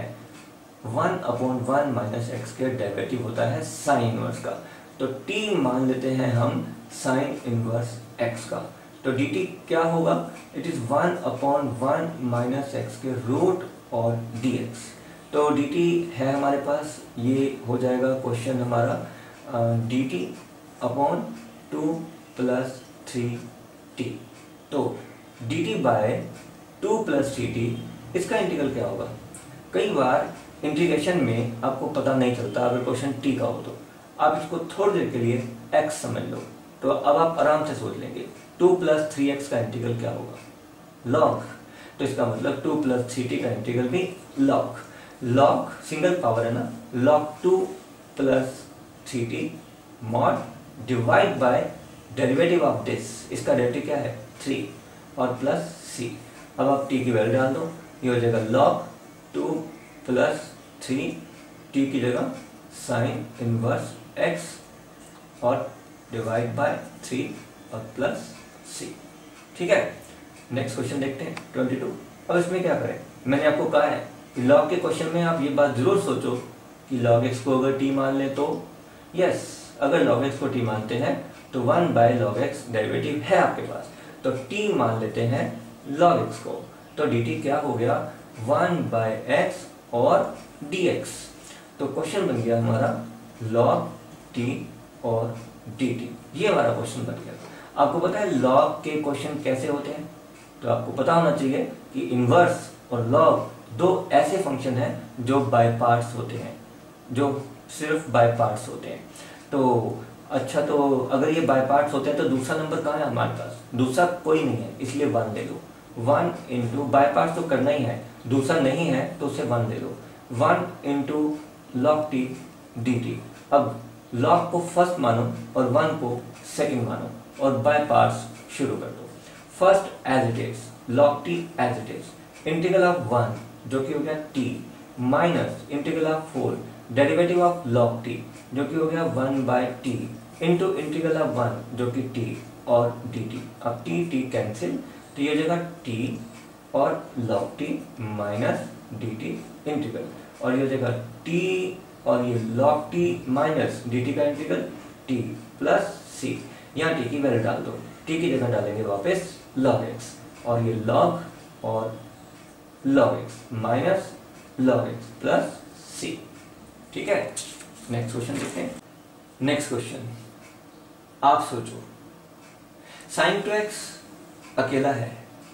One upon one minus x के डेरिवेटिव होता है साइन इनवर्स का, तो टी मान लेते हैं हम साइन इनवर्स एक्स का। तो डी टी क्या होगा, it is one upon one minus x के रूट और डी एक्स। तो डी टी है हमारे पास, ये हो जाएगा क्वेश्चन हमारा d t upon two plus three t. तो d t by two plus three t, इसका इंटीग्रल क्या होगा। कई बार इंटीग्रेशन में आपको पता नहीं चलता, अगर क्वेश्चन टी का हो तो आप इसको थोड़ी देर के लिए एक्स समझ लो, तो अब आप आराम से सोच लेंगे टू प्लस थ्री एक्स का इंटीग्रल क्या होगा, लॉग। तो इसका मतलब टू प्लस थ्री टी का इंटीग्रल भी लॉग। लॉग सिंगल पावर है ना, log two plus three t mod divide by derivative of this, इसका डेरिवेटिव क्या है थ्री और प्लस सी। अब आप टी की वैल्यू डाल दो, ये हो जाएगा log two plus three t की जगह साइन इनवर्स एक्स और डिवाइड बाय थ्री और प्लस सी। ठीक है, नेक्स्ट क्वेश्चन देखते हैं ट्वेंटी टू। अब इसमें क्या करें, मैंने आपको कहा है कि लॉग के क्वेश्चन में आप ये बात जरूर सोचो कि लॉग एक्स को अगर टी मान ले तो यस, अगर लॉग एक्स को टी मानते हैं तो one by log x derivative है आपके पास, तो टी मान लेते हैं लॉग एक्स को, तो डी टी क्या हो गया वन बाय एक्स और डी एक्स। तो क्वेश्चन बन गया हमारा लॉग टी और डी टी, ये हमारा क्वेश्चन बन गया। आपको पता है लॉग के क्वेश्चन कैसे होते हैं, तो आपको पता होना चाहिए कि इनवर्स और लॉग दो ऐसे फंक्शन हैं जो बाय पार्ट्स होते हैं, जो सिर्फ बाय पार्ट्स होते हैं। तो अच्छा, तो अगर ये बाय पार्ट्स होते हैं तो दूसरा नंबर कहाँ है हमारे पास, दूसरा कोई नहीं है, इसलिए वन ले लो। वन इंटू बाय पार्ट्स तो करना ही है, दूसरा नहीं है तो उसे वन ले लो। One into log t d t. अब लॉग को फर्स्ट मानो और वन को सेकंड मानो और बाय पार्ट्स शुरू कर दो। First as it is, log t as it is, integral of one जो कि हो गया t minus integral of for derivative of log t जो कि हो गया one by t into integral of one जो कि टी और डी टी। अब टी टी कैंसिल, तो ये जगह टी और log t minus d t integral, और ये जगह टी और ये log t minus d t का इंटीग्रल टी प्लस सी। यहाँ टी की वैल्यू डाल दो, टी की जगह डालेंगे वापस लॉग एक्स, और ये लॉग और log x minus log x plus सी। ठीक है, नेक्स्ट क्वेश्चन देखते हैं। नेक्स्ट क्वेश्चन, आप सोचो साइन टू एक्स अकेला है,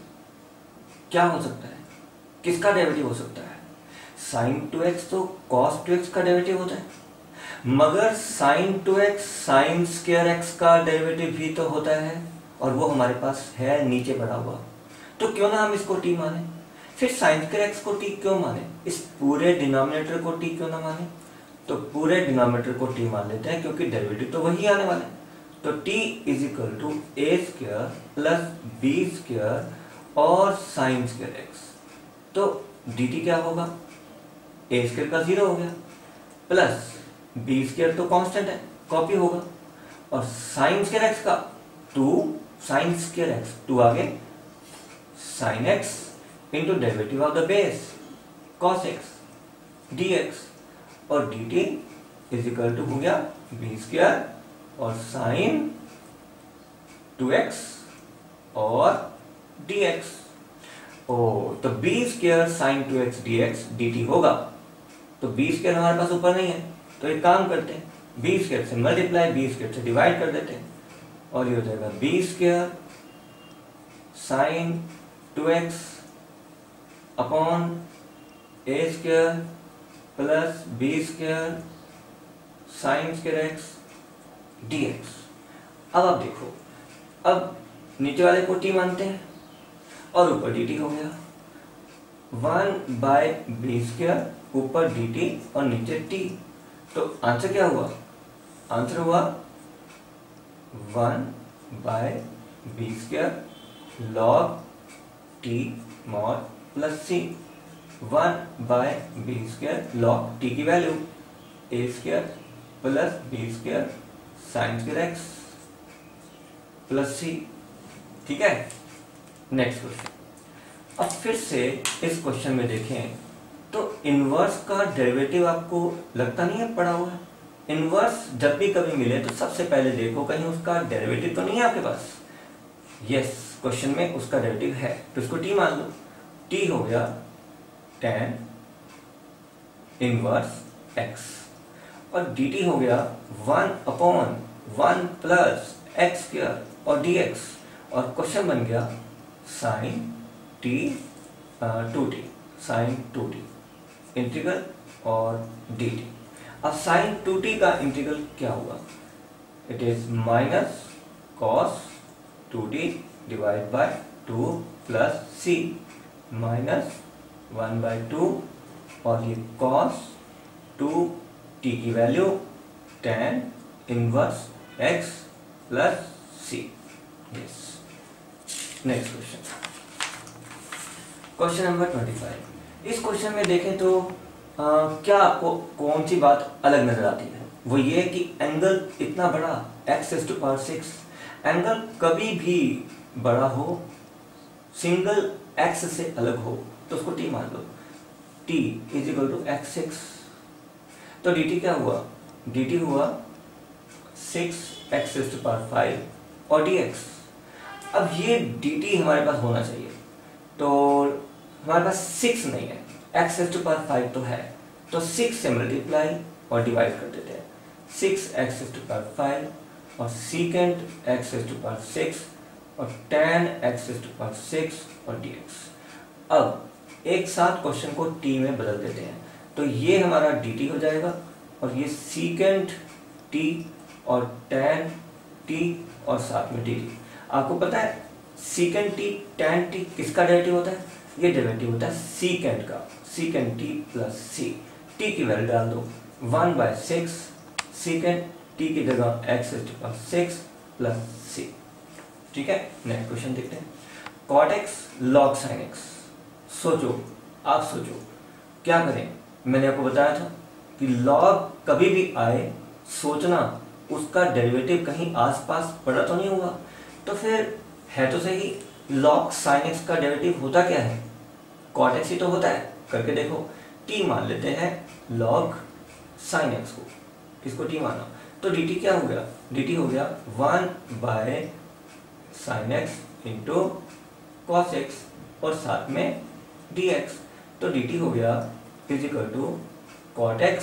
क्या हो सकता है, किसका डेरिवेटिव हो सकता है। साइन टू एक्स तो कॉस टू एक्स का डेरिवेटिव होता है, मगर sine two x sine square x का डेरिवेटिव भी तो होता है, और वो हमारे पास है नीचे पड़ा हुआ, तो क्यों ना हम इसको टी माने। फिर साइन स्क्वायर एक्स को टी क्यों माने, इस पूरे डिनोमिनेटर को टी क्यों ना माने। तो पूरे डिनोमिनेटर को टी मान लेते हैं क्योंकि डेरिवेटिव तो वही आने वाला है। तो t is equal to a square plus B square और साइन स्क्वायर एक्स। तो dt क्या होगा, ए स्क्वायर का जीरो हो गया प्लस बी स्क्वायर तो कांस्टेंट है, कॉपी होगा, और साइन स्क्वायर एक्स का two sine square x, two आगे sine x into derivative of the base cos x d x, और d t is equal to हो गया बी स्क्वायर और साइन टू एक्स और डी एक्स। ओ तो b square sine two x d x d t होगा, तो बी स्क्वायर हमारे पास ऊपर नहीं है, तो एक काम करते हैं बी स्क्वायर से मल्टीप्लाई बी स्क्वायर से डिवाइड कर देते हैं, और ये हो जाएगा b square sine two x upon a square plus B square sine square x d x. अब आप देखो, अब नीचे वाले को टी मानते हैं और ऊपर डी टी हो गया, वन बाय बी स्क्वायर ऊपर डी टी और नीचे टी, तो आंसर क्या हुआ, आंसर हुआ one by b square log t mod plus C one by b square log t की value a square plus B square sine square x plus सी। ठीक है, नेक्स्ट क्वेश्चन। अब फिर से इस क्वेश्चन में देखें तो इनवर्स का डेरिवेटिव आपको लगता नहीं है पड़ा हुआ है। इनवर्स जब भी कभी मिले तो सबसे पहले देखो कहीं उसका डेरिवेटिव तो नहीं है आपके पास। यस, क्वेश्चन में उसका डेरिवेटिव है तो इसको टी मान लो। टी हो गया टेन इनवर्स एक्स और dt हो गया one upon one plus x square और dx और क्वेश्चन बन गया sine t two t sine two t integral और dt। अब साइन टू टी का इंटीग्रल क्या हुआ? It is minus cos two t divide by two plus c minus one by two और ये कॉस टू टी की value tan inverse x plus सी। Yes, next question, question number twenty five. इस क्वेश्चन में देखें तो आ, क्या आपको कौन सी बात अलग नजर आती है? वो ये कि एंगल इतना बड़ा x is to power six, angle कभी भी बड़ा हो सिंगल एक्स से अलग हो तो उसको टी मान लो। T is equal to x six तो dt क्या हुआ? dt हुआ six x is to power five और dx। अब ये dt हमारे पास होना चाहिए तो हमारे पास सिक्स नहीं है, x is to power five तो है तो सिक्स से मल्टीप्लाई और डिवाइड कर देते हैं। Six x is to power five और secant x is to power six और tan x is to power six और dx। अब एक साथ क्वेश्चन को t में बदल देते हैं तो ये हमारा dt हो जाएगा और ये सीकेंड t और टेन t और साथ में dt। आपको पता है सीकेंड t टेन t किसका डेरिवेटिव होता है? ये डेरिवेटिव होता है सीकेंड का, secant t plus c। t की वैल्यू डाल दो one by six secant t की जगह x is to power six plus c। ठीक है, नेक्स्ट क्वेश्चन देखते हैं। cot x log sin x। सोचो, आप सोचो क्या करें। मैंने आपको बताया था कि log कभी भी आए सोचना उसका डेरिवेटिव कहीं आसपास पड़ा तो नहीं हुआ, तो फिर है तो सही log sin x का डेरिवेटिव होता क्या है? cot x ही तो होता है। करके देखो, t मान लेते हैं log sin x को, किसको t माना तो dt क्या हो गया? dt हो गया one by sin x into cos x और साथ में dx तो dt हो गया is equal to cot x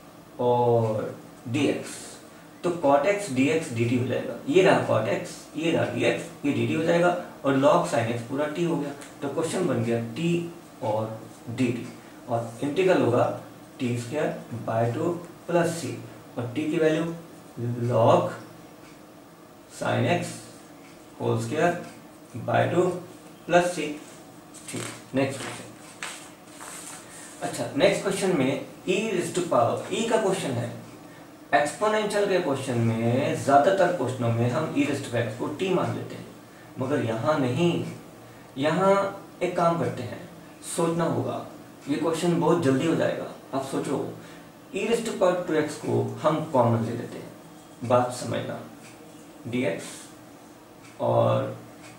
और dx। तो cot x dx dt हो जाएगा। ये रहा cot x, ये रहा dx, ये dt हो जाएगा और log sin x पूरा t हो गया। तो क्वेश्चन बन गया t और dt और इंटीग्रल होगा t square by two plus c और t की value log sin x whole square by two plus सी। ठीक, नेक्स्ट क्वेश्चन। अच्छा, नेक्स्ट क्वेश्चन में e raise to power e का क्वेश्चन है। एक्सपोनेंशियल के क्वेश्चन में ज्यादातर क्वेश्चनों में हम e रेज़ टू x को t मान लेते हैं, मगर यहाँ नहीं। यहाँ एक काम करते हैं, सोचना होगा, ये क्वेश्चन बहुत जल्दी हो जाएगा। आप सोचो, e raise to power two x को हम कॉमन ले लेते हैं, बात समझना, dx और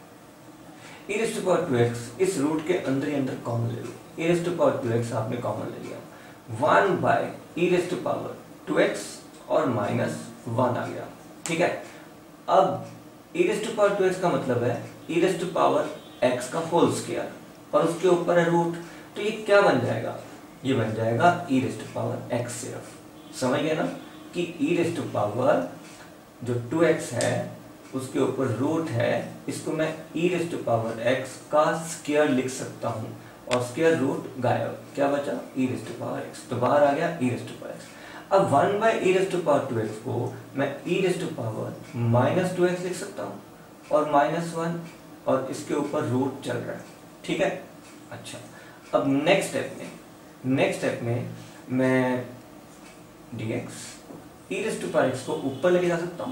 e raise to power two x इस रूट के अंदर ही अंदर कॉमन ले लो। e raise to power two x आपने कॉमन ले लिया, one by e raise to power two x और माइनस वन आ गया। ठीक है, अब e raise to power two x का मतलब है e raise to power x का होल स्क्वायर और उसके ऊपर है रूट, तो ये क्या बन जाएगा? ये बन जाएगा e raise to power x सिर्फ। समझ गए ना कि e रेज़ टू पावर जो टू एक्स है उसके ऊपर रूट है, इसको मैं e raise to power x का स्क्वायर लिख सकता हूँ और स्क्वायर रूट गायब, क्या बचा? e raise to power x, तो बाहर आ गया e raise to power x। अब one by e raise to power two x को मैं e raise to power minus two x लिख सकता हूँ और माइनस वन और इसके ऊपर रूट चल रहा है। ठीक है, अच्छा, अब नेक्स्ट स्टेप में नेक्स्ट स्टेप में मैं dx e raise to power x को ऊपर लेके जा सकता हूँ,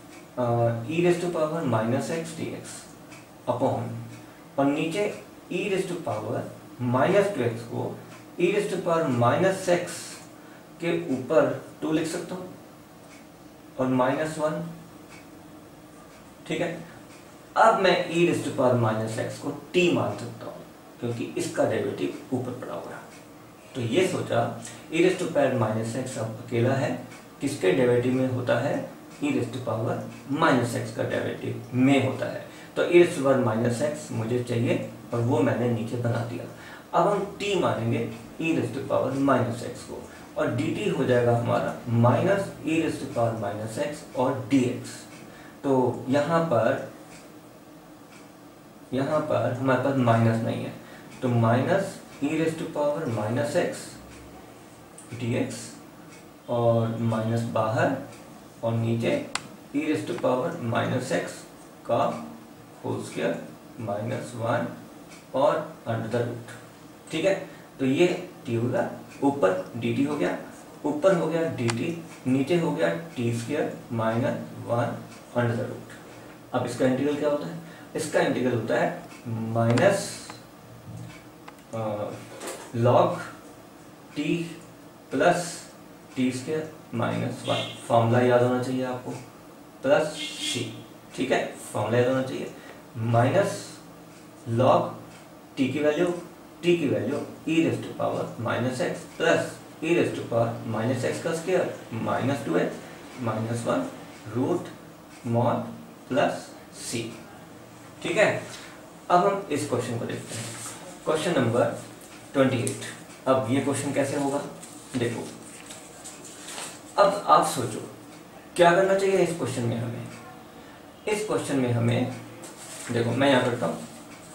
e raise to power minus x d x upon और नीचे e raise to power minus two x को e raise to power minus x के ऊपर टू लिख सकता हूँ और माइनस वन। ठीक है, अब मैं e raise to power minus x को टी मान सकता हूँ क्योंकि इसका डेरिवेटिव ऊपर पड़ा हुआ है। तो ये सोचा e raise to power minus x अब अकेला है, किसके डेरिवेटिव में होता है, e raise to power minus x का डेरिवेटिव में होता है। तो e raise to power minus x मुझे चाहिए और वो मैंने नीचे बना दिया। अब हम टी मानेंगे e raise to power minus x को और डी टी हो जाएगा हमारा minus e raise to power minus x और डी एक्स। तो यहाँ पर यहाँ पर हमारे पास माइनस नहीं है, तो minus e raise to power minus x d x और माइनस बाहर और नीचे e raise to power minus x का होल स्क्वायर माइनस वन और अंडर द रूट। ठीक है, तो ये टी होगा, ऊपर डी टी हो गया, ऊपर हो गया डी टी, नीचे हो गया t square minus one under the root. अब इसका इंटीग्रल क्या होता है, इसका इंटीग्रल होता है minus log t plus t square minus one, formula याद होना चाहिए आपको, प्लस सी। ठीक है, फॉर्मूला याद होना चाहिए, माइनस लॉग टी की वैल्यू, टी की value e raise to power minus x plus e raise to power minus x का square minus two x minus one root mod plus सी। ठीक है, अब हम इस क्वेश्चन को देखते हैं, क्वेश्चन नंबर ट्वेंटी एट। अब ये क्वेश्चन कैसे होगा, देखो अब आप सोचो क्या करना चाहिए इस क्वेश्चन में हमें। इस क्वेश्चन में हमें देखो, मैं यहाँ करता हूँ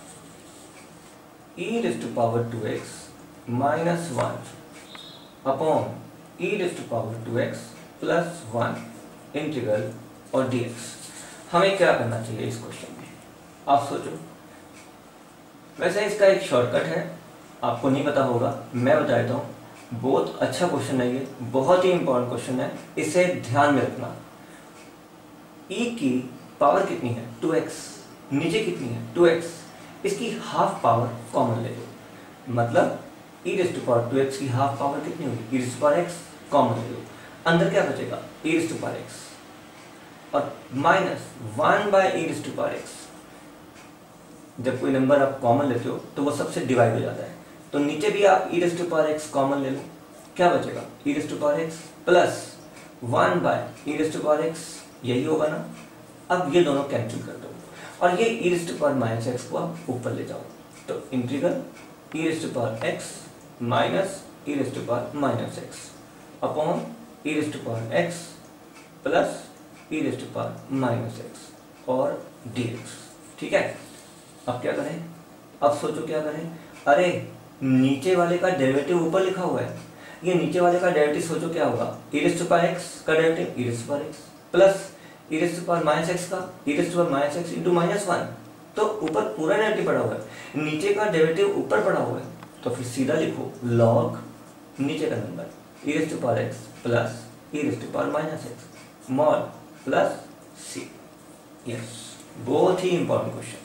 e raise to power two x minus one upon e raise to power two x plus one integral और डी एक्स। हमें क्या करना चाहिए इस क्वेश्चन में, आप सोचो। वैसे इसका एक शॉर्टकट है, आपको नहीं पता होगा, मैं बता देता हूँ। बहुत अच्छा क्वेश्चन है ये, बहुत ही इंपॉर्टेंट क्वेश्चन है, इसे ध्यान में रखना। e की पावर कितनी है, टू एक्स, नीचे कितनी है, टू एक्स, इसकी हाफ पावर कॉमन ले लो, मतलब e raise to power two x की हाफ पावर कितनी होगी, e raise to power x common ले लो, अंदर क्या बचेगा e raise to power x और minus one by e raise to power x। जब कोई नंबर आप कॉमन लेते हो तो वो सबसे डिवाइड हो जाता है, तो नीचे भी आप e raise to power x common ले लो, क्या बचेगा e raise to power x plus one by e raise to power x, यही होगा ना। अब ये दोनों कैंसिल कर दो और ये e raise to power minus x को आप ऊपर ले जाओ, तो integral e raise to power x minus e raise to power minus x upon e raise to power x plus e raise to power minus x और डी एक्स। ठीक है, अब क्या करें, अब सोचो क्या करें। अरे नीचे वाले का डेरिवेटिव ऊपर लिखा हुआ है, ये नीचे वाले का डेरिवेटिव सोचो क्या होगा, e raise to power x का derivative e raise to power x plus e raise to power minus x का e raise to power minus x into minus one. तो ऊपर पूरा डेरिवेटिव पड़ा हुआ है, नीचे का डेरिवेटिव ऊपर पड़ा हुआ है, तो फिर सीधा लिखो लॉग नीचे का number e raise to power x plus e raise to power minus x mod plus C. Yes, बहुत ही इंपॉर्टेंट क्वेश्चन।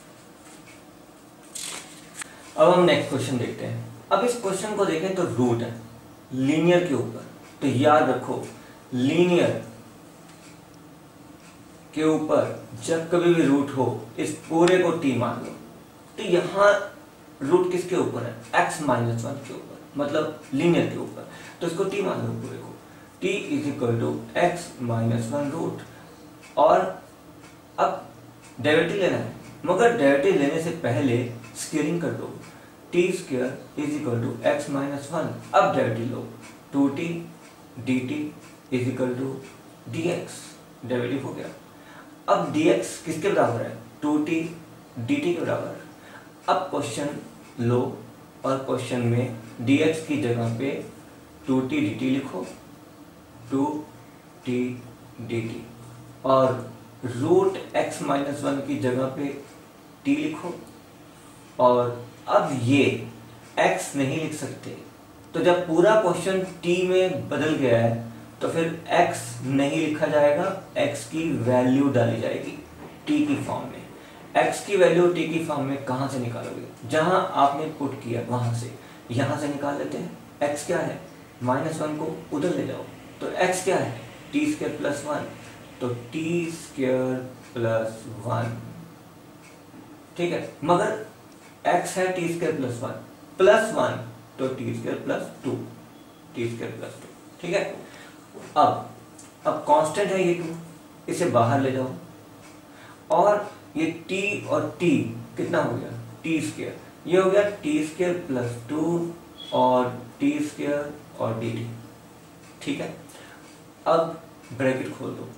अब हम नेक्स्ट क्वेश्चन देखते हैं। अब इस क्वेश्चन को देखें तो रूट है लीनियर के ऊपर, तो याद रखो लीनियर के ऊपर जब कभी भी रूट हो इस पूरे को टी मान लो। तो यहाँ रूट किसके ऊपर है, x माइनस वन के ऊपर, मतलब लीनियर के ऊपर, तो इसको टी मान लो पूरे को, t is equal to x minus one root. और अब डेरिवेटिव लेना है, मगर डेरिवेटिव लेने से पहले स्क्वेयरिंग कर दो, t square is equal to x minus one. अब डेरिवेटिव लो, two t d t is equal to d x, derivative हो गया। अब dx किसके बराबर है, टू टी dt के बराबर है। अब क्वेश्चन लो और क्वेश्चन में dx की जगह पे टू टी dt लिखो, टू टी dt, और रूट x माइनस वन की जगह पे t लिखो। और अब ये x नहीं लिख सकते, तो जब पूरा क्वेश्चन t में बदल गया है तो फिर x नहीं लिखा जाएगा, x की वैल्यू डाली जाएगी t की फॉर्म में। x की वैल्यू t की फॉर्म में कहां से निकालोगे? जहां आपने पुट किया वहां से, यहां से निकाल लेते हैं। x क्या है? माइनस वन को उधर ले जाओ, तो x क्या है? टी स्क्वायर प्लस वन, तो टी स्क्वायर प्लस वन, ठीक है। मगर x है t square plus one plus one, तो t square plus two, t square plus two, ठीक है। अब अब कांस्टेंट है ये टू, इसे बाहर ले जाओ, और ये t और t कितना हो गया? टी स्क्वायर, ये हो गया टी स्क्वायर प्लस टू और टी स्क्वायर और डी टी, ठीक है। अब ब्रैकेट खोल दो,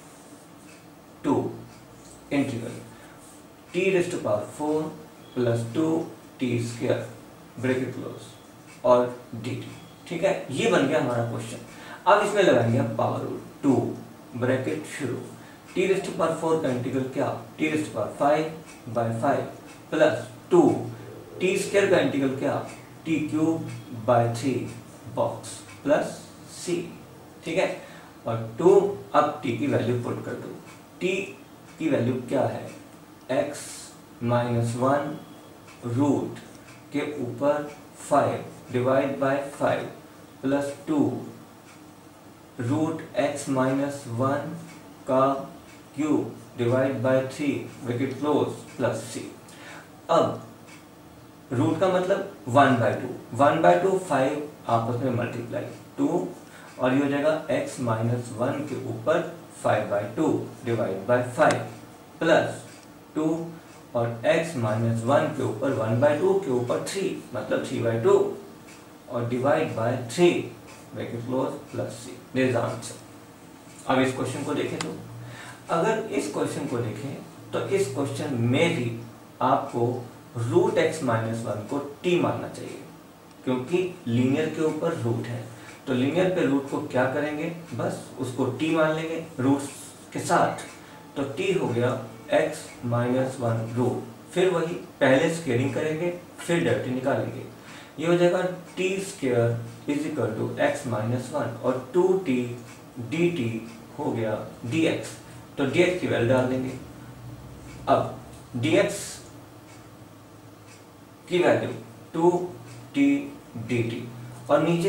two integral t raise to power four plus two t square bracket close और डी टी, ठीक है। ये बन गया हमारा क्वेश्चन। अब इसमें लगाएंगे हम पावर रूल, टू ब्रैकेट शुरू, t raise to power four का इंटीग्रल क्या? T raise to power five by five plus two t square का इंटीग्रल क्या? T cube by three box plus सी, ठीक है। और टू, अब टी की वैल्यू पुट कर दो, टी की वैल्यू क्या है? एक्स माइनस वन रूट के ऊपर five divide by five plus two root x minus one का cube divide by three bracket close plus सी। अब रूट का मतलब one by two, one by two five आपस में मल्टीप्लाई टू, और ये हो जाएगा एक्स माइनस वन के ऊपर five by two divide by five plus two, और x माइनस वन के ऊपर वन बाय टू के ऊपर थ्री, मतलब थ्री बाय टू, और divide by three bracket close plus c. This is answer. अब इस क्वेश्चन को देखें, तो अगर इस क्वेश्चन को देखें तो इस क्वेश्चन में भी आपको रूट एक्स माइनस वन को t मानना चाहिए, क्योंकि लीनियर के ऊपर रूट है, तो लीनियर पे रूट को क्या करेंगे? बस उसको t मान लेंगे रूट के साथ, तो t हो गया x माइनस वन रूट, फिर वही पहले स्केलिंग करेंगे, फिर डेरिवेटिव निकालेंगे, ये हो जाएगा t square is equal to x minus one, और टू टी डी टी हो गया डी एक्स, तो डी एक्स की वैल्यू डाल देंगे। अब डी एक्स की value two t d t, और नीचे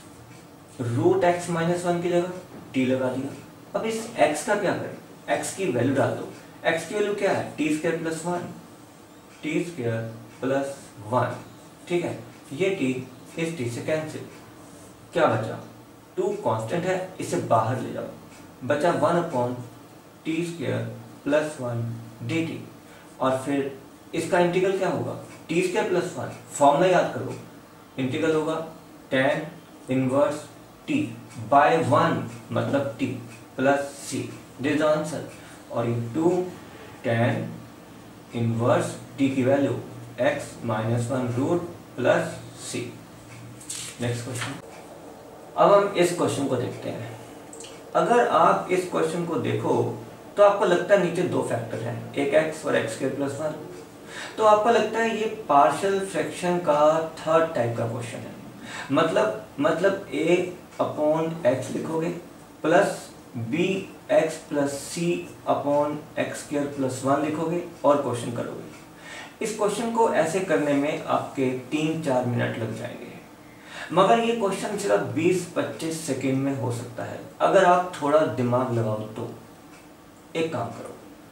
रूट एक्स माइनस वन की जगह टी लगा दिया। अब इस x का क्या करें? x की वैल्यू डाल दो, x की वैल्यू क्या है? T square plus one, t square plus one, ठीक है। ये t इस t से कैंसिल, क्या बचा? टू कांस्टेंट है, इसे बाहर ले जाओ, बचा one upon t square plus one d t, और फिर इसका इंटीग्रल क्या होगा? T square plus one, formula याद करो, इंटीग्रल होगा tan inverse t by one मतलब t plus c, this is answer. और ये टू टेन इनवर्स टी की value x minus one root plus सी। Next question. अब हम इस क्वेश्चन को देखते हैं। अगर आप इस क्वेश्चन को देखो तो आपको लगता है नीचे दो फैक्टर हैं, एक x और एक्स स्क्वायर प्लस वन, तो आपको लगता है ये पार्शियल फ्रैक्शन का थर्ड टाइप का क्वेश्चन है। मतलब मतलब a अपॉन एक्स लिखोगे plus b x plus c upon x square plus one लिखोगे और क्वेश्चन करोगे। इस क्वेश्चन को ऐसे करने में आपके तीन चार मिनट लग जाएंगे, मगर ये क्वेश्चन सिर्फ बीस पच्चीस सेकंड में हो सकता है अगर आप थोड़ा दिमाग लगाओ तो। एक काम करो,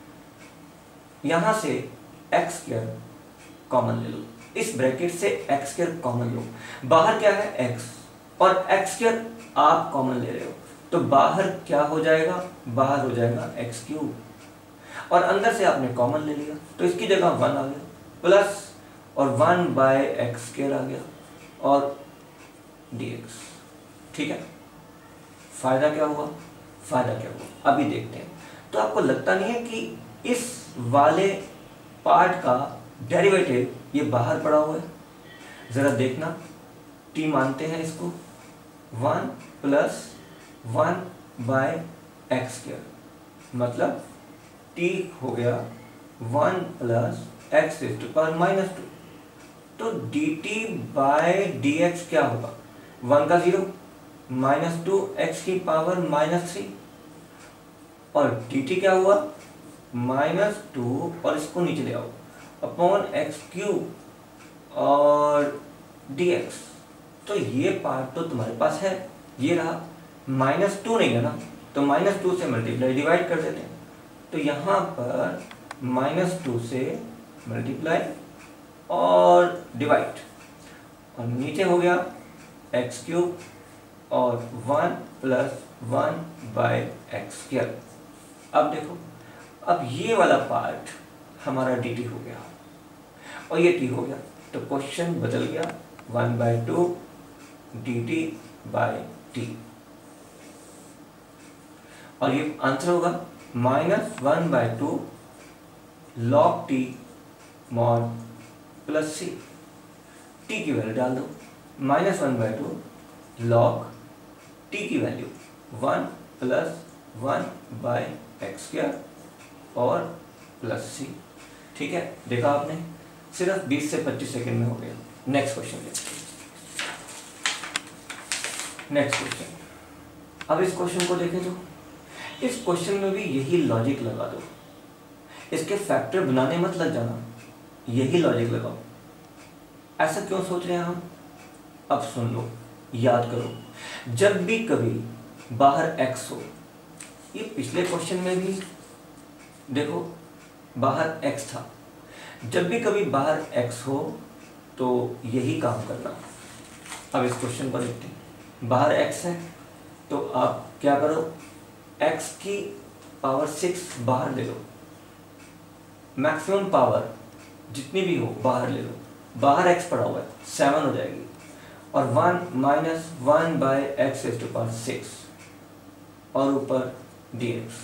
यहां से एक्स स्क्वायर कॉमन ले लो, इस ब्रैकेट से एक्स स्क्वायर कॉमन लो, बाहर क्या है एक्स, और एक्स स्क्वायर आप कॉमन ले रहे हो, तो बाहर क्या हो जाएगा? बाहर हो जाएगा एक्स क्यूब, और अंदर से आपने कॉमन ले लिया तो इसकी जगह वन आ गया, प्लस और वन बाय एक्स स्क्वायर आ गया और dx, ठीक है। फायदा क्या हुआ? फायदा क्या हुआ अभी देखते हैं। तो आपको लगता नहीं है कि इस वाले पार्ट का डेरिवेटिव ये बाहर पड़ा हुआ है? जरा देखना, t मानते हैं इसको, one plus one by x square, मतलब t हो गया one plus x is to power minus two, तो dt बाय dx क्या होगा? वन का जीरो माइनस टू एक्स की पावर माइनस थ्री, और dt क्या हुआ? माइनस टू और इसको नीचे ले आओ अपॉन एक्स क्यूब और डी एक्स। तो ये पार्ट तो तुम्हारे पास है, ये रहा। माइनस टू नहीं है ना, तो माइनस टू से मल्टीप्लाई डिवाइड कर देते हैं। तो यहाँ पर माइनस टू से मल्टीप्लाई और डिवाइड, और नीचे हो गया एक्स क्यूब और one plus one by x square. अब देखो, अब ये वाला पार्ट हमारा डी टी हो गया और ये टी हो गया, तो क्वेश्चन बदल गया, one by two d t by t, और ये आंसर होगा minus one by two log t mod plus c. T की वैल्यू डाल दो, minus one by two log t की value one plus one by x square और प्लस सी। ठीक है, देखा आपने, सिर्फ बीस से पच्चीस सेकंड में हो गया। नेक्स्ट क्वेश्चन देखते हैं। नेक्स्ट क्वेश्चन, अब इस क्वेश्चन को देखें तो इस क्वेश्चन में भी यही लॉजिक लगा दो, इसके फैक्टर बनाने मत लग जाना, यही लॉजिक लगाओ। ऐसा क्यों सोच रहे हैं हम? अब सुन लो, याद करो, जब भी कभी बाहर x हो, ये पिछले क्वेश्चन में भी देखो बाहर x था, जब भी कभी बाहर x हो तो यही काम करना। अब इस क्वेश्चन को देखते हैं, बाहर x है तो आप क्या करो, x की पावर सिक्स बाहर ले लो, मैक्सिमम पावर जितनी भी हो बाहर ले लो, बाहर x पड़ा हुआ है सेवन हो जाएगी, और one minus one by x is to power six और ऊपर डी एक्स।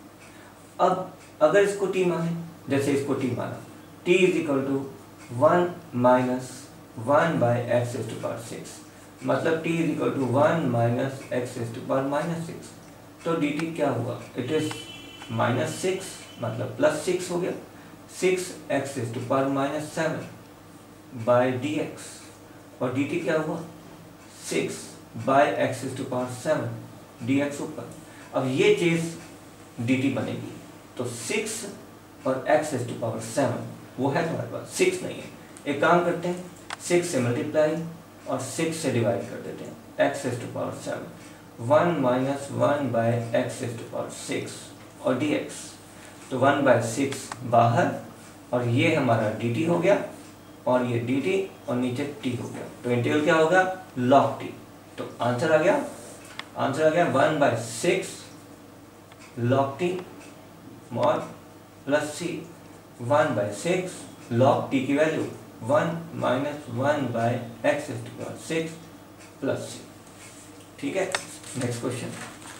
अब अगर इसको t माने, जैसे इसको t माना, t is equal to one minus one by x is to power six, मतलब t is equal to one minus x is to power minus six. तो dt क्या हुआ, इट इज माइनस सिक्स, मतलब प्लस सिक्स हो गया, six x is to power minus seven by d x, और dt क्या हुआ, six by x is to power seven d x ऊपर। अब ये चीज़ dt बनेगी, तो सिक्स और x is to power seven वो है तुम्हारे पास, सिक्स नहीं है। एक काम करते हैं, सिक्स से मल्टीप्लाई और सिक्स से डिवाइड कर देते हैं, x is to power seven, one minus one by x is to power six और dx, तो वन बाय सिक्स बाहर, और ये हमारा dt हो गया, और ये dt और नीचे t हो गया, तो इंटीग्रल क्या होगा, log t। तो आंसर आ गया, आंसर आ गया one by six log t mod plus C, one by six log t की value one minus one by x is to power six plus सी। ठीक है, नेक्स्ट क्वेश्चन।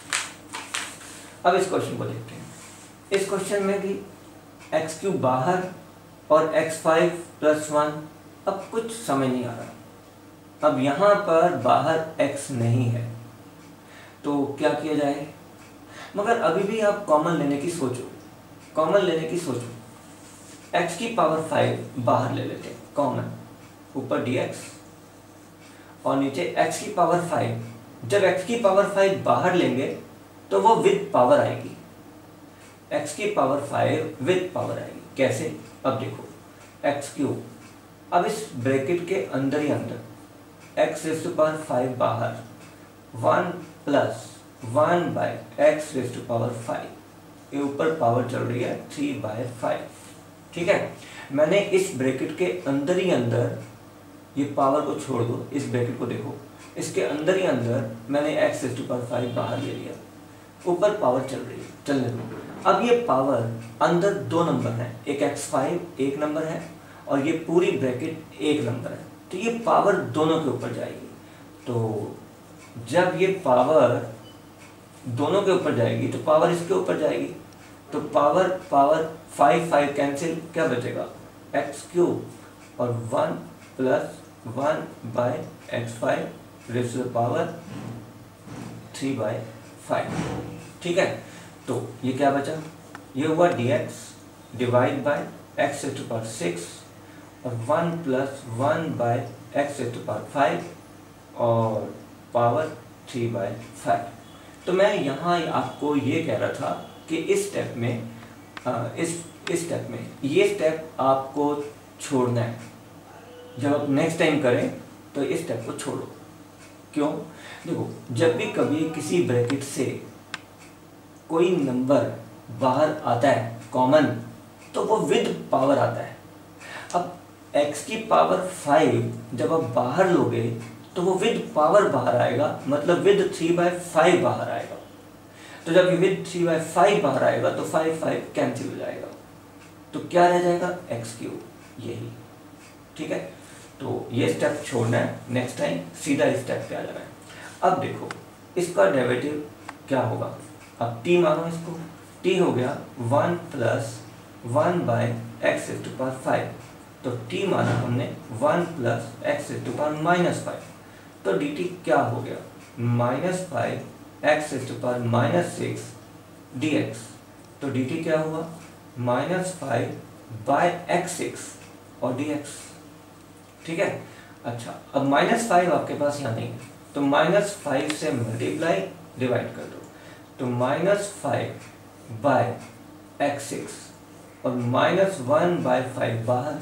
अब इस क्वेश्चन को देखते हैं। इस क्वेश्चन में भी एक्स क्यूब बाहर और एक्स फाइव प्लस वन, अब कुछ समझ नहीं आ रहा। अब यहाँ पर बाहर x नहीं है तो क्या किया जाए, मगर अभी भी आप कॉमन लेने की सोचो, कॉमन लेने की सोचो, x की पावर फाइव बाहर ले लेते हैं कॉमन, ऊपर dx और नीचे x की पावर फाइव। जब x की पावर फाइव बाहर लेंगे तो वो विद पावर आएगी, x की पावर फाइव विद पावर आएगी। कैसे, अब देखो, एक्स क्यूब, अब इस ब्रैकेट के अंदर ही अंदर x raise to power five बाहर, one plus one by x raise to power five, ये ऊपर पावर चल रही है थ्री बाय फाइव। ठीक है, मैंने इस ब्रैकेट के अंदर ही अंदर, ये पावर को छोड़ दो, इस ब्रैकेट को देखो, इसके अंदर ही अंदर मैंने x raise to power five बाहर ले लिया, ऊपर पावर चल रही है, चलने दो। अब ये पावर अंदर दो नंबर हैं, एक एक्स फाइव एक नंबर है और ये पूरी ब्रैकेट एक नंबर है, तो ये पावर दोनों के ऊपर जाएगी। तो जब ये पावर दोनों के ऊपर जाएगी तो पावर इसके ऊपर जाएगी, तो power power five five cancel, क्या बचेगा, एक्स क्यूब और one plus one by x five raise to the power three by five. ठीक है, तो ये क्या बचा, ये हुआ dx divide by x to power six और one plus one by x to power five और पावर थ्री बाय फाइव। तो मैं यहाँ आपको ये कह रहा था कि इस स्टेप में आ, इस इस स्टेप में ये स्टेप आपको छोड़ना है। जब आप नेक्स्ट टाइम करें तो इस स्टेप को छोड़ो। क्यों? देखो, जब भी कभी किसी ब्रैकेट से कोई नंबर बाहर आता है कॉमन, तो वो विद पावर आता है। अब x की पावर फाइव जब आप बाहर लोगे तो वो विद पावर बाहर आएगा, मतलब विद थ्री बाय फाइव बाहर आएगा। तो जब ये विद थ्री बाय फाइव बाहर आएगा तो फाइव फाइव कैंसिल हो जाएगा, तो क्या रह जाएगा? एक्स क्यूब, यही। ठीक है, तो ये स्टेप छोड़ना है, नेक्स्ट टाइम सीधा इस स्टेप पे आ जाना है। अब देखो इसका डेरिवेटिव क्या होगा। अब t मानो इसको, t हो गया one plus one by x is to power five, तो t माना हमने one plus x is to power minus five, तो dt क्या हो गया? Minus five x is to power minus six d x, तो dt क्या हुआ? Minus five by x six और डी एक्स। ठीक है, अच्छा अब माइनस फाइव आपके पास यहाँ नहीं है, तो माइनस फाइव से मल्टीप्लाई डिवाइड कर दो, तो minus five by x six और माइनस वन बाय फाइव बाहर,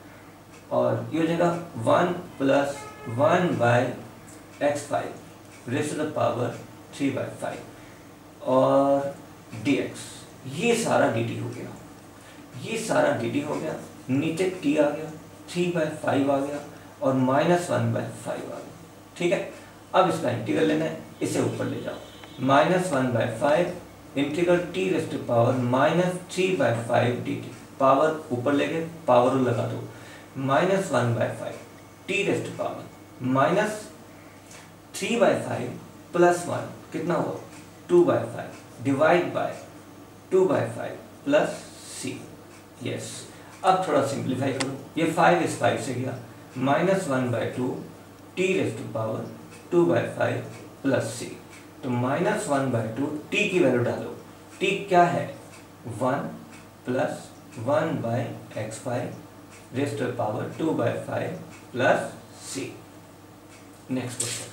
और ये हो जाएगा one plus one by x five raise to the power three by five और डी एक्स। ये सारा डी टी हो गया, ये सारा डी टी हो गया, नीचे टी आ गया, थ्री बाय फाइव आ गया और माइनस वन बाय फाइव आ गया। ठीक है, अब इसका इंटीग्रल लेना है, इसे ऊपर ले जाओ, minus one by five integral t raise to power minus three by five d t, power ऊपर लेके पावर लगा दो, minus one by five t raise to power minus three by five plus one, कितना हुआ? Two by five divide by two by five plus C. Yes, अब थोड़ा सिंप्लीफाई करो, ये फाइव इस फाइव से गया, minus one by two t raise to power two by five plus C, तो minus one by two, t की वैल्यू डालो, टी क्या है? One plus one by x five raise to power two by five plus C. Next question,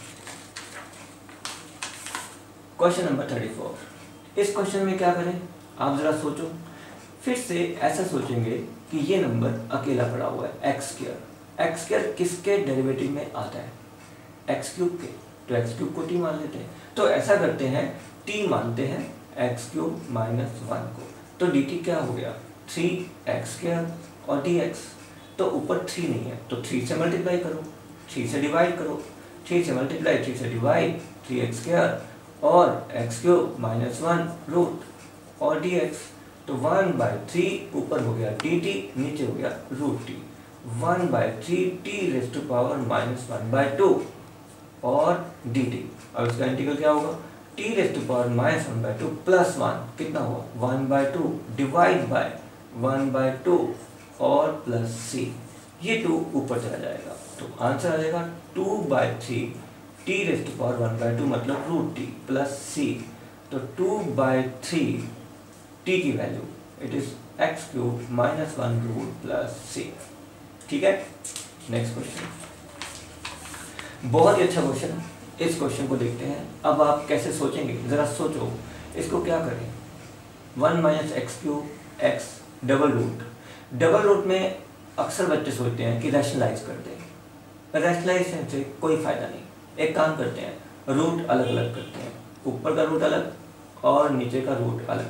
question number thirty four. इस क्वेश्चन में क्या करें आप जरा सोचो, फिर से ऐसा सोचेंगे कि ये नंबर अकेला पड़ा हुआ है एक्स स्क्वायर। एक्स स्क्वायर किसके डेरिवेटिव में आता है? एक्स क्यूब के, तो एक्स क्यूब को टी मान लेते हैं। तो ऐसा करते हैं, टी मानते हैं एक्स क्यूब माइनस वन को, तो डी टी क्या हो गया? थ्री एक्स स्क्वायर और डी एक्स, तो ऊपर थ्री नहीं है तो थ्री से मल्टीप्लाई करो, थ्री से डिवाइड करो, थ्री से मल्टीप्लाई, थ्री से डिवाइड, थ्री एक्स स्क्वायर और x cube minus one root और डी एक्स, तो वन बाय थ्री ऊपर हो गया डी टी, नीचे हो गया root t, one by three t raise to power minus one by two और डी टी। अब इसका इंटीग्रल क्या होगा? T raise to power minus one by two plus one, कितना हुआ? One by two divide by one by two और प्लस सी, ये टू ऊपर चला जाएगा, तो आंसर आ जाएगा two by three t raise to power one by two मतलब रूट टी प्लस सी, तो टू बाय थ्री टी की value it is x cube minus one root plus सी। ठीक है, नेक्स्ट क्वेश्चन, बहुत ही अच्छा क्वेश्चन है, इस क्वेश्चन को देखते हैं। अब आप कैसे सोचेंगे जरा सोचो, इसको क्या करें? One minus x cube x double root, double root में अक्सर बच्चे सोचते हैं कि रैशनलाइज करते हैं, रैशनलाइजेशन से कोई फायदा नहीं। एक काम करते हैं, रूट अलग अलग करते हैं, ऊपर का रूट अलग और नीचे का रूट अलग,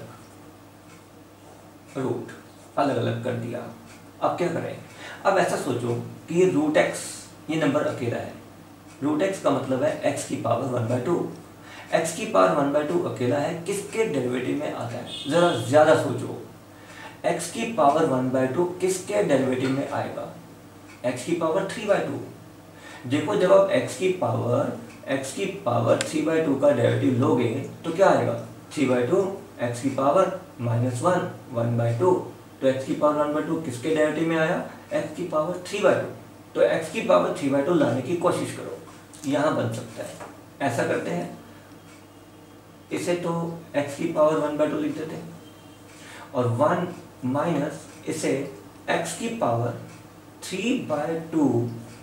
रूट अलग अलग कर दिया। अब क्या करें? अब ऐसा सोचो कि ये रूट एक्स, ये नंबर अकेला है, रूट एक्स का मतलब है एक्स की power one by two, x की पावर वन बाय टू अकेला है, किसके डेरिवेटिव में आता है? जरा ज्यादा सोचो, एक्स की पावर वन बाय टू किसके डेरिवेटिव में आएगा? एक्स की पावर थ्री बाय टू। देखो जब आप x की पावर x की पावर थ्री बाय टू का डेरिवेटिव लोगे तो क्या आएगा? थ्री बाय टू एक्स की power minus one one by two, तो x की पावर वन बाय टू किसके डेरिवेटिव में आया? x की पावर थ्री बाय टू, तो x की पावर थ्री बाय टू लाने की कोशिश करो, यहाँ बन सकता है। ऐसा करते हैं, इसे तो x की पावर वन बाय टू लिख देते हैं और वन माइनस इसे x की पावर थ्री बाय टू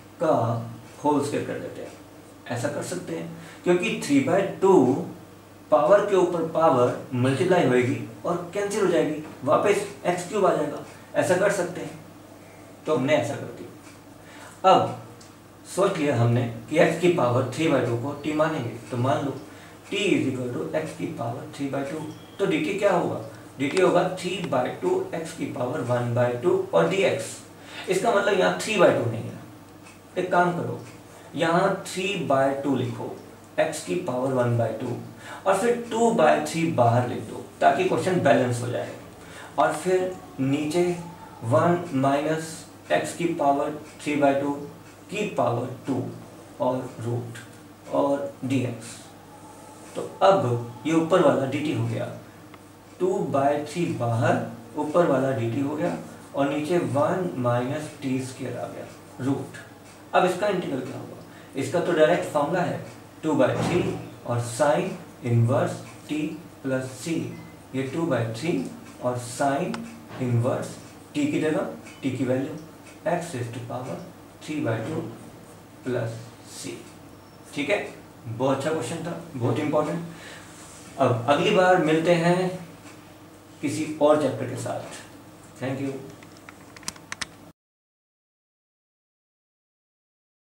का होल स्क्वायर कर देते हैं। ऐसा कर सकते हैं क्योंकि थ्री बाय टू पावर के ऊपर पावर मल्टीप्लाई होएगी और कैंसिल हो जाएगी, वापस एक्स क्यूब आ जाएगा। ऐसा कर सकते हैं, तो हमने ऐसा कर दिया। अब सोच लिया हमने कि x की पावर थ्री बाई टू को t मानेंगे, तो मान लो t is equal to x की पावर थ्री बाई टू, तो dt क्या होगा, dt होगा थ्री बाई टू एक्स की पावर वन बाई टू और dx। इसका मतलब यहाँ थ्री बाई टू नहीं है, एक काम करो यहाँ थ्री बाई टू लिखो x की पावर वन बाई टू और फिर टू बाई थ्री बाहर लिख दो ताकि क्वेश्चन बैलेंस हो जाए, और फिर नीचे वन माइनस एक्स की पावर थ्री बाई टू की पावर टू और रूट और dx। तो अब ये ऊपर वाला dt हो गया, टू बाई थ्री बाहर, ऊपर वाला dt हो गया और नीचे वन माइनस टी स्क्वायर आ गया रूट। अब इसका इंटीग्रल क्या होगा, इसका तो डायरेक्ट फॉर्मूला है टू बाई थ्री और sine inverse t plus C, ये टू बाई थ्री और साइन इनवर्स t की जगह t की value x is to power three by two plus सी। ठीक है, बहुत अच्छा क्वेश्चन था, बहुत इंपॉर्टेंट। अब अगली बार मिलते हैं किसी और चैप्टर के साथ। Thank you.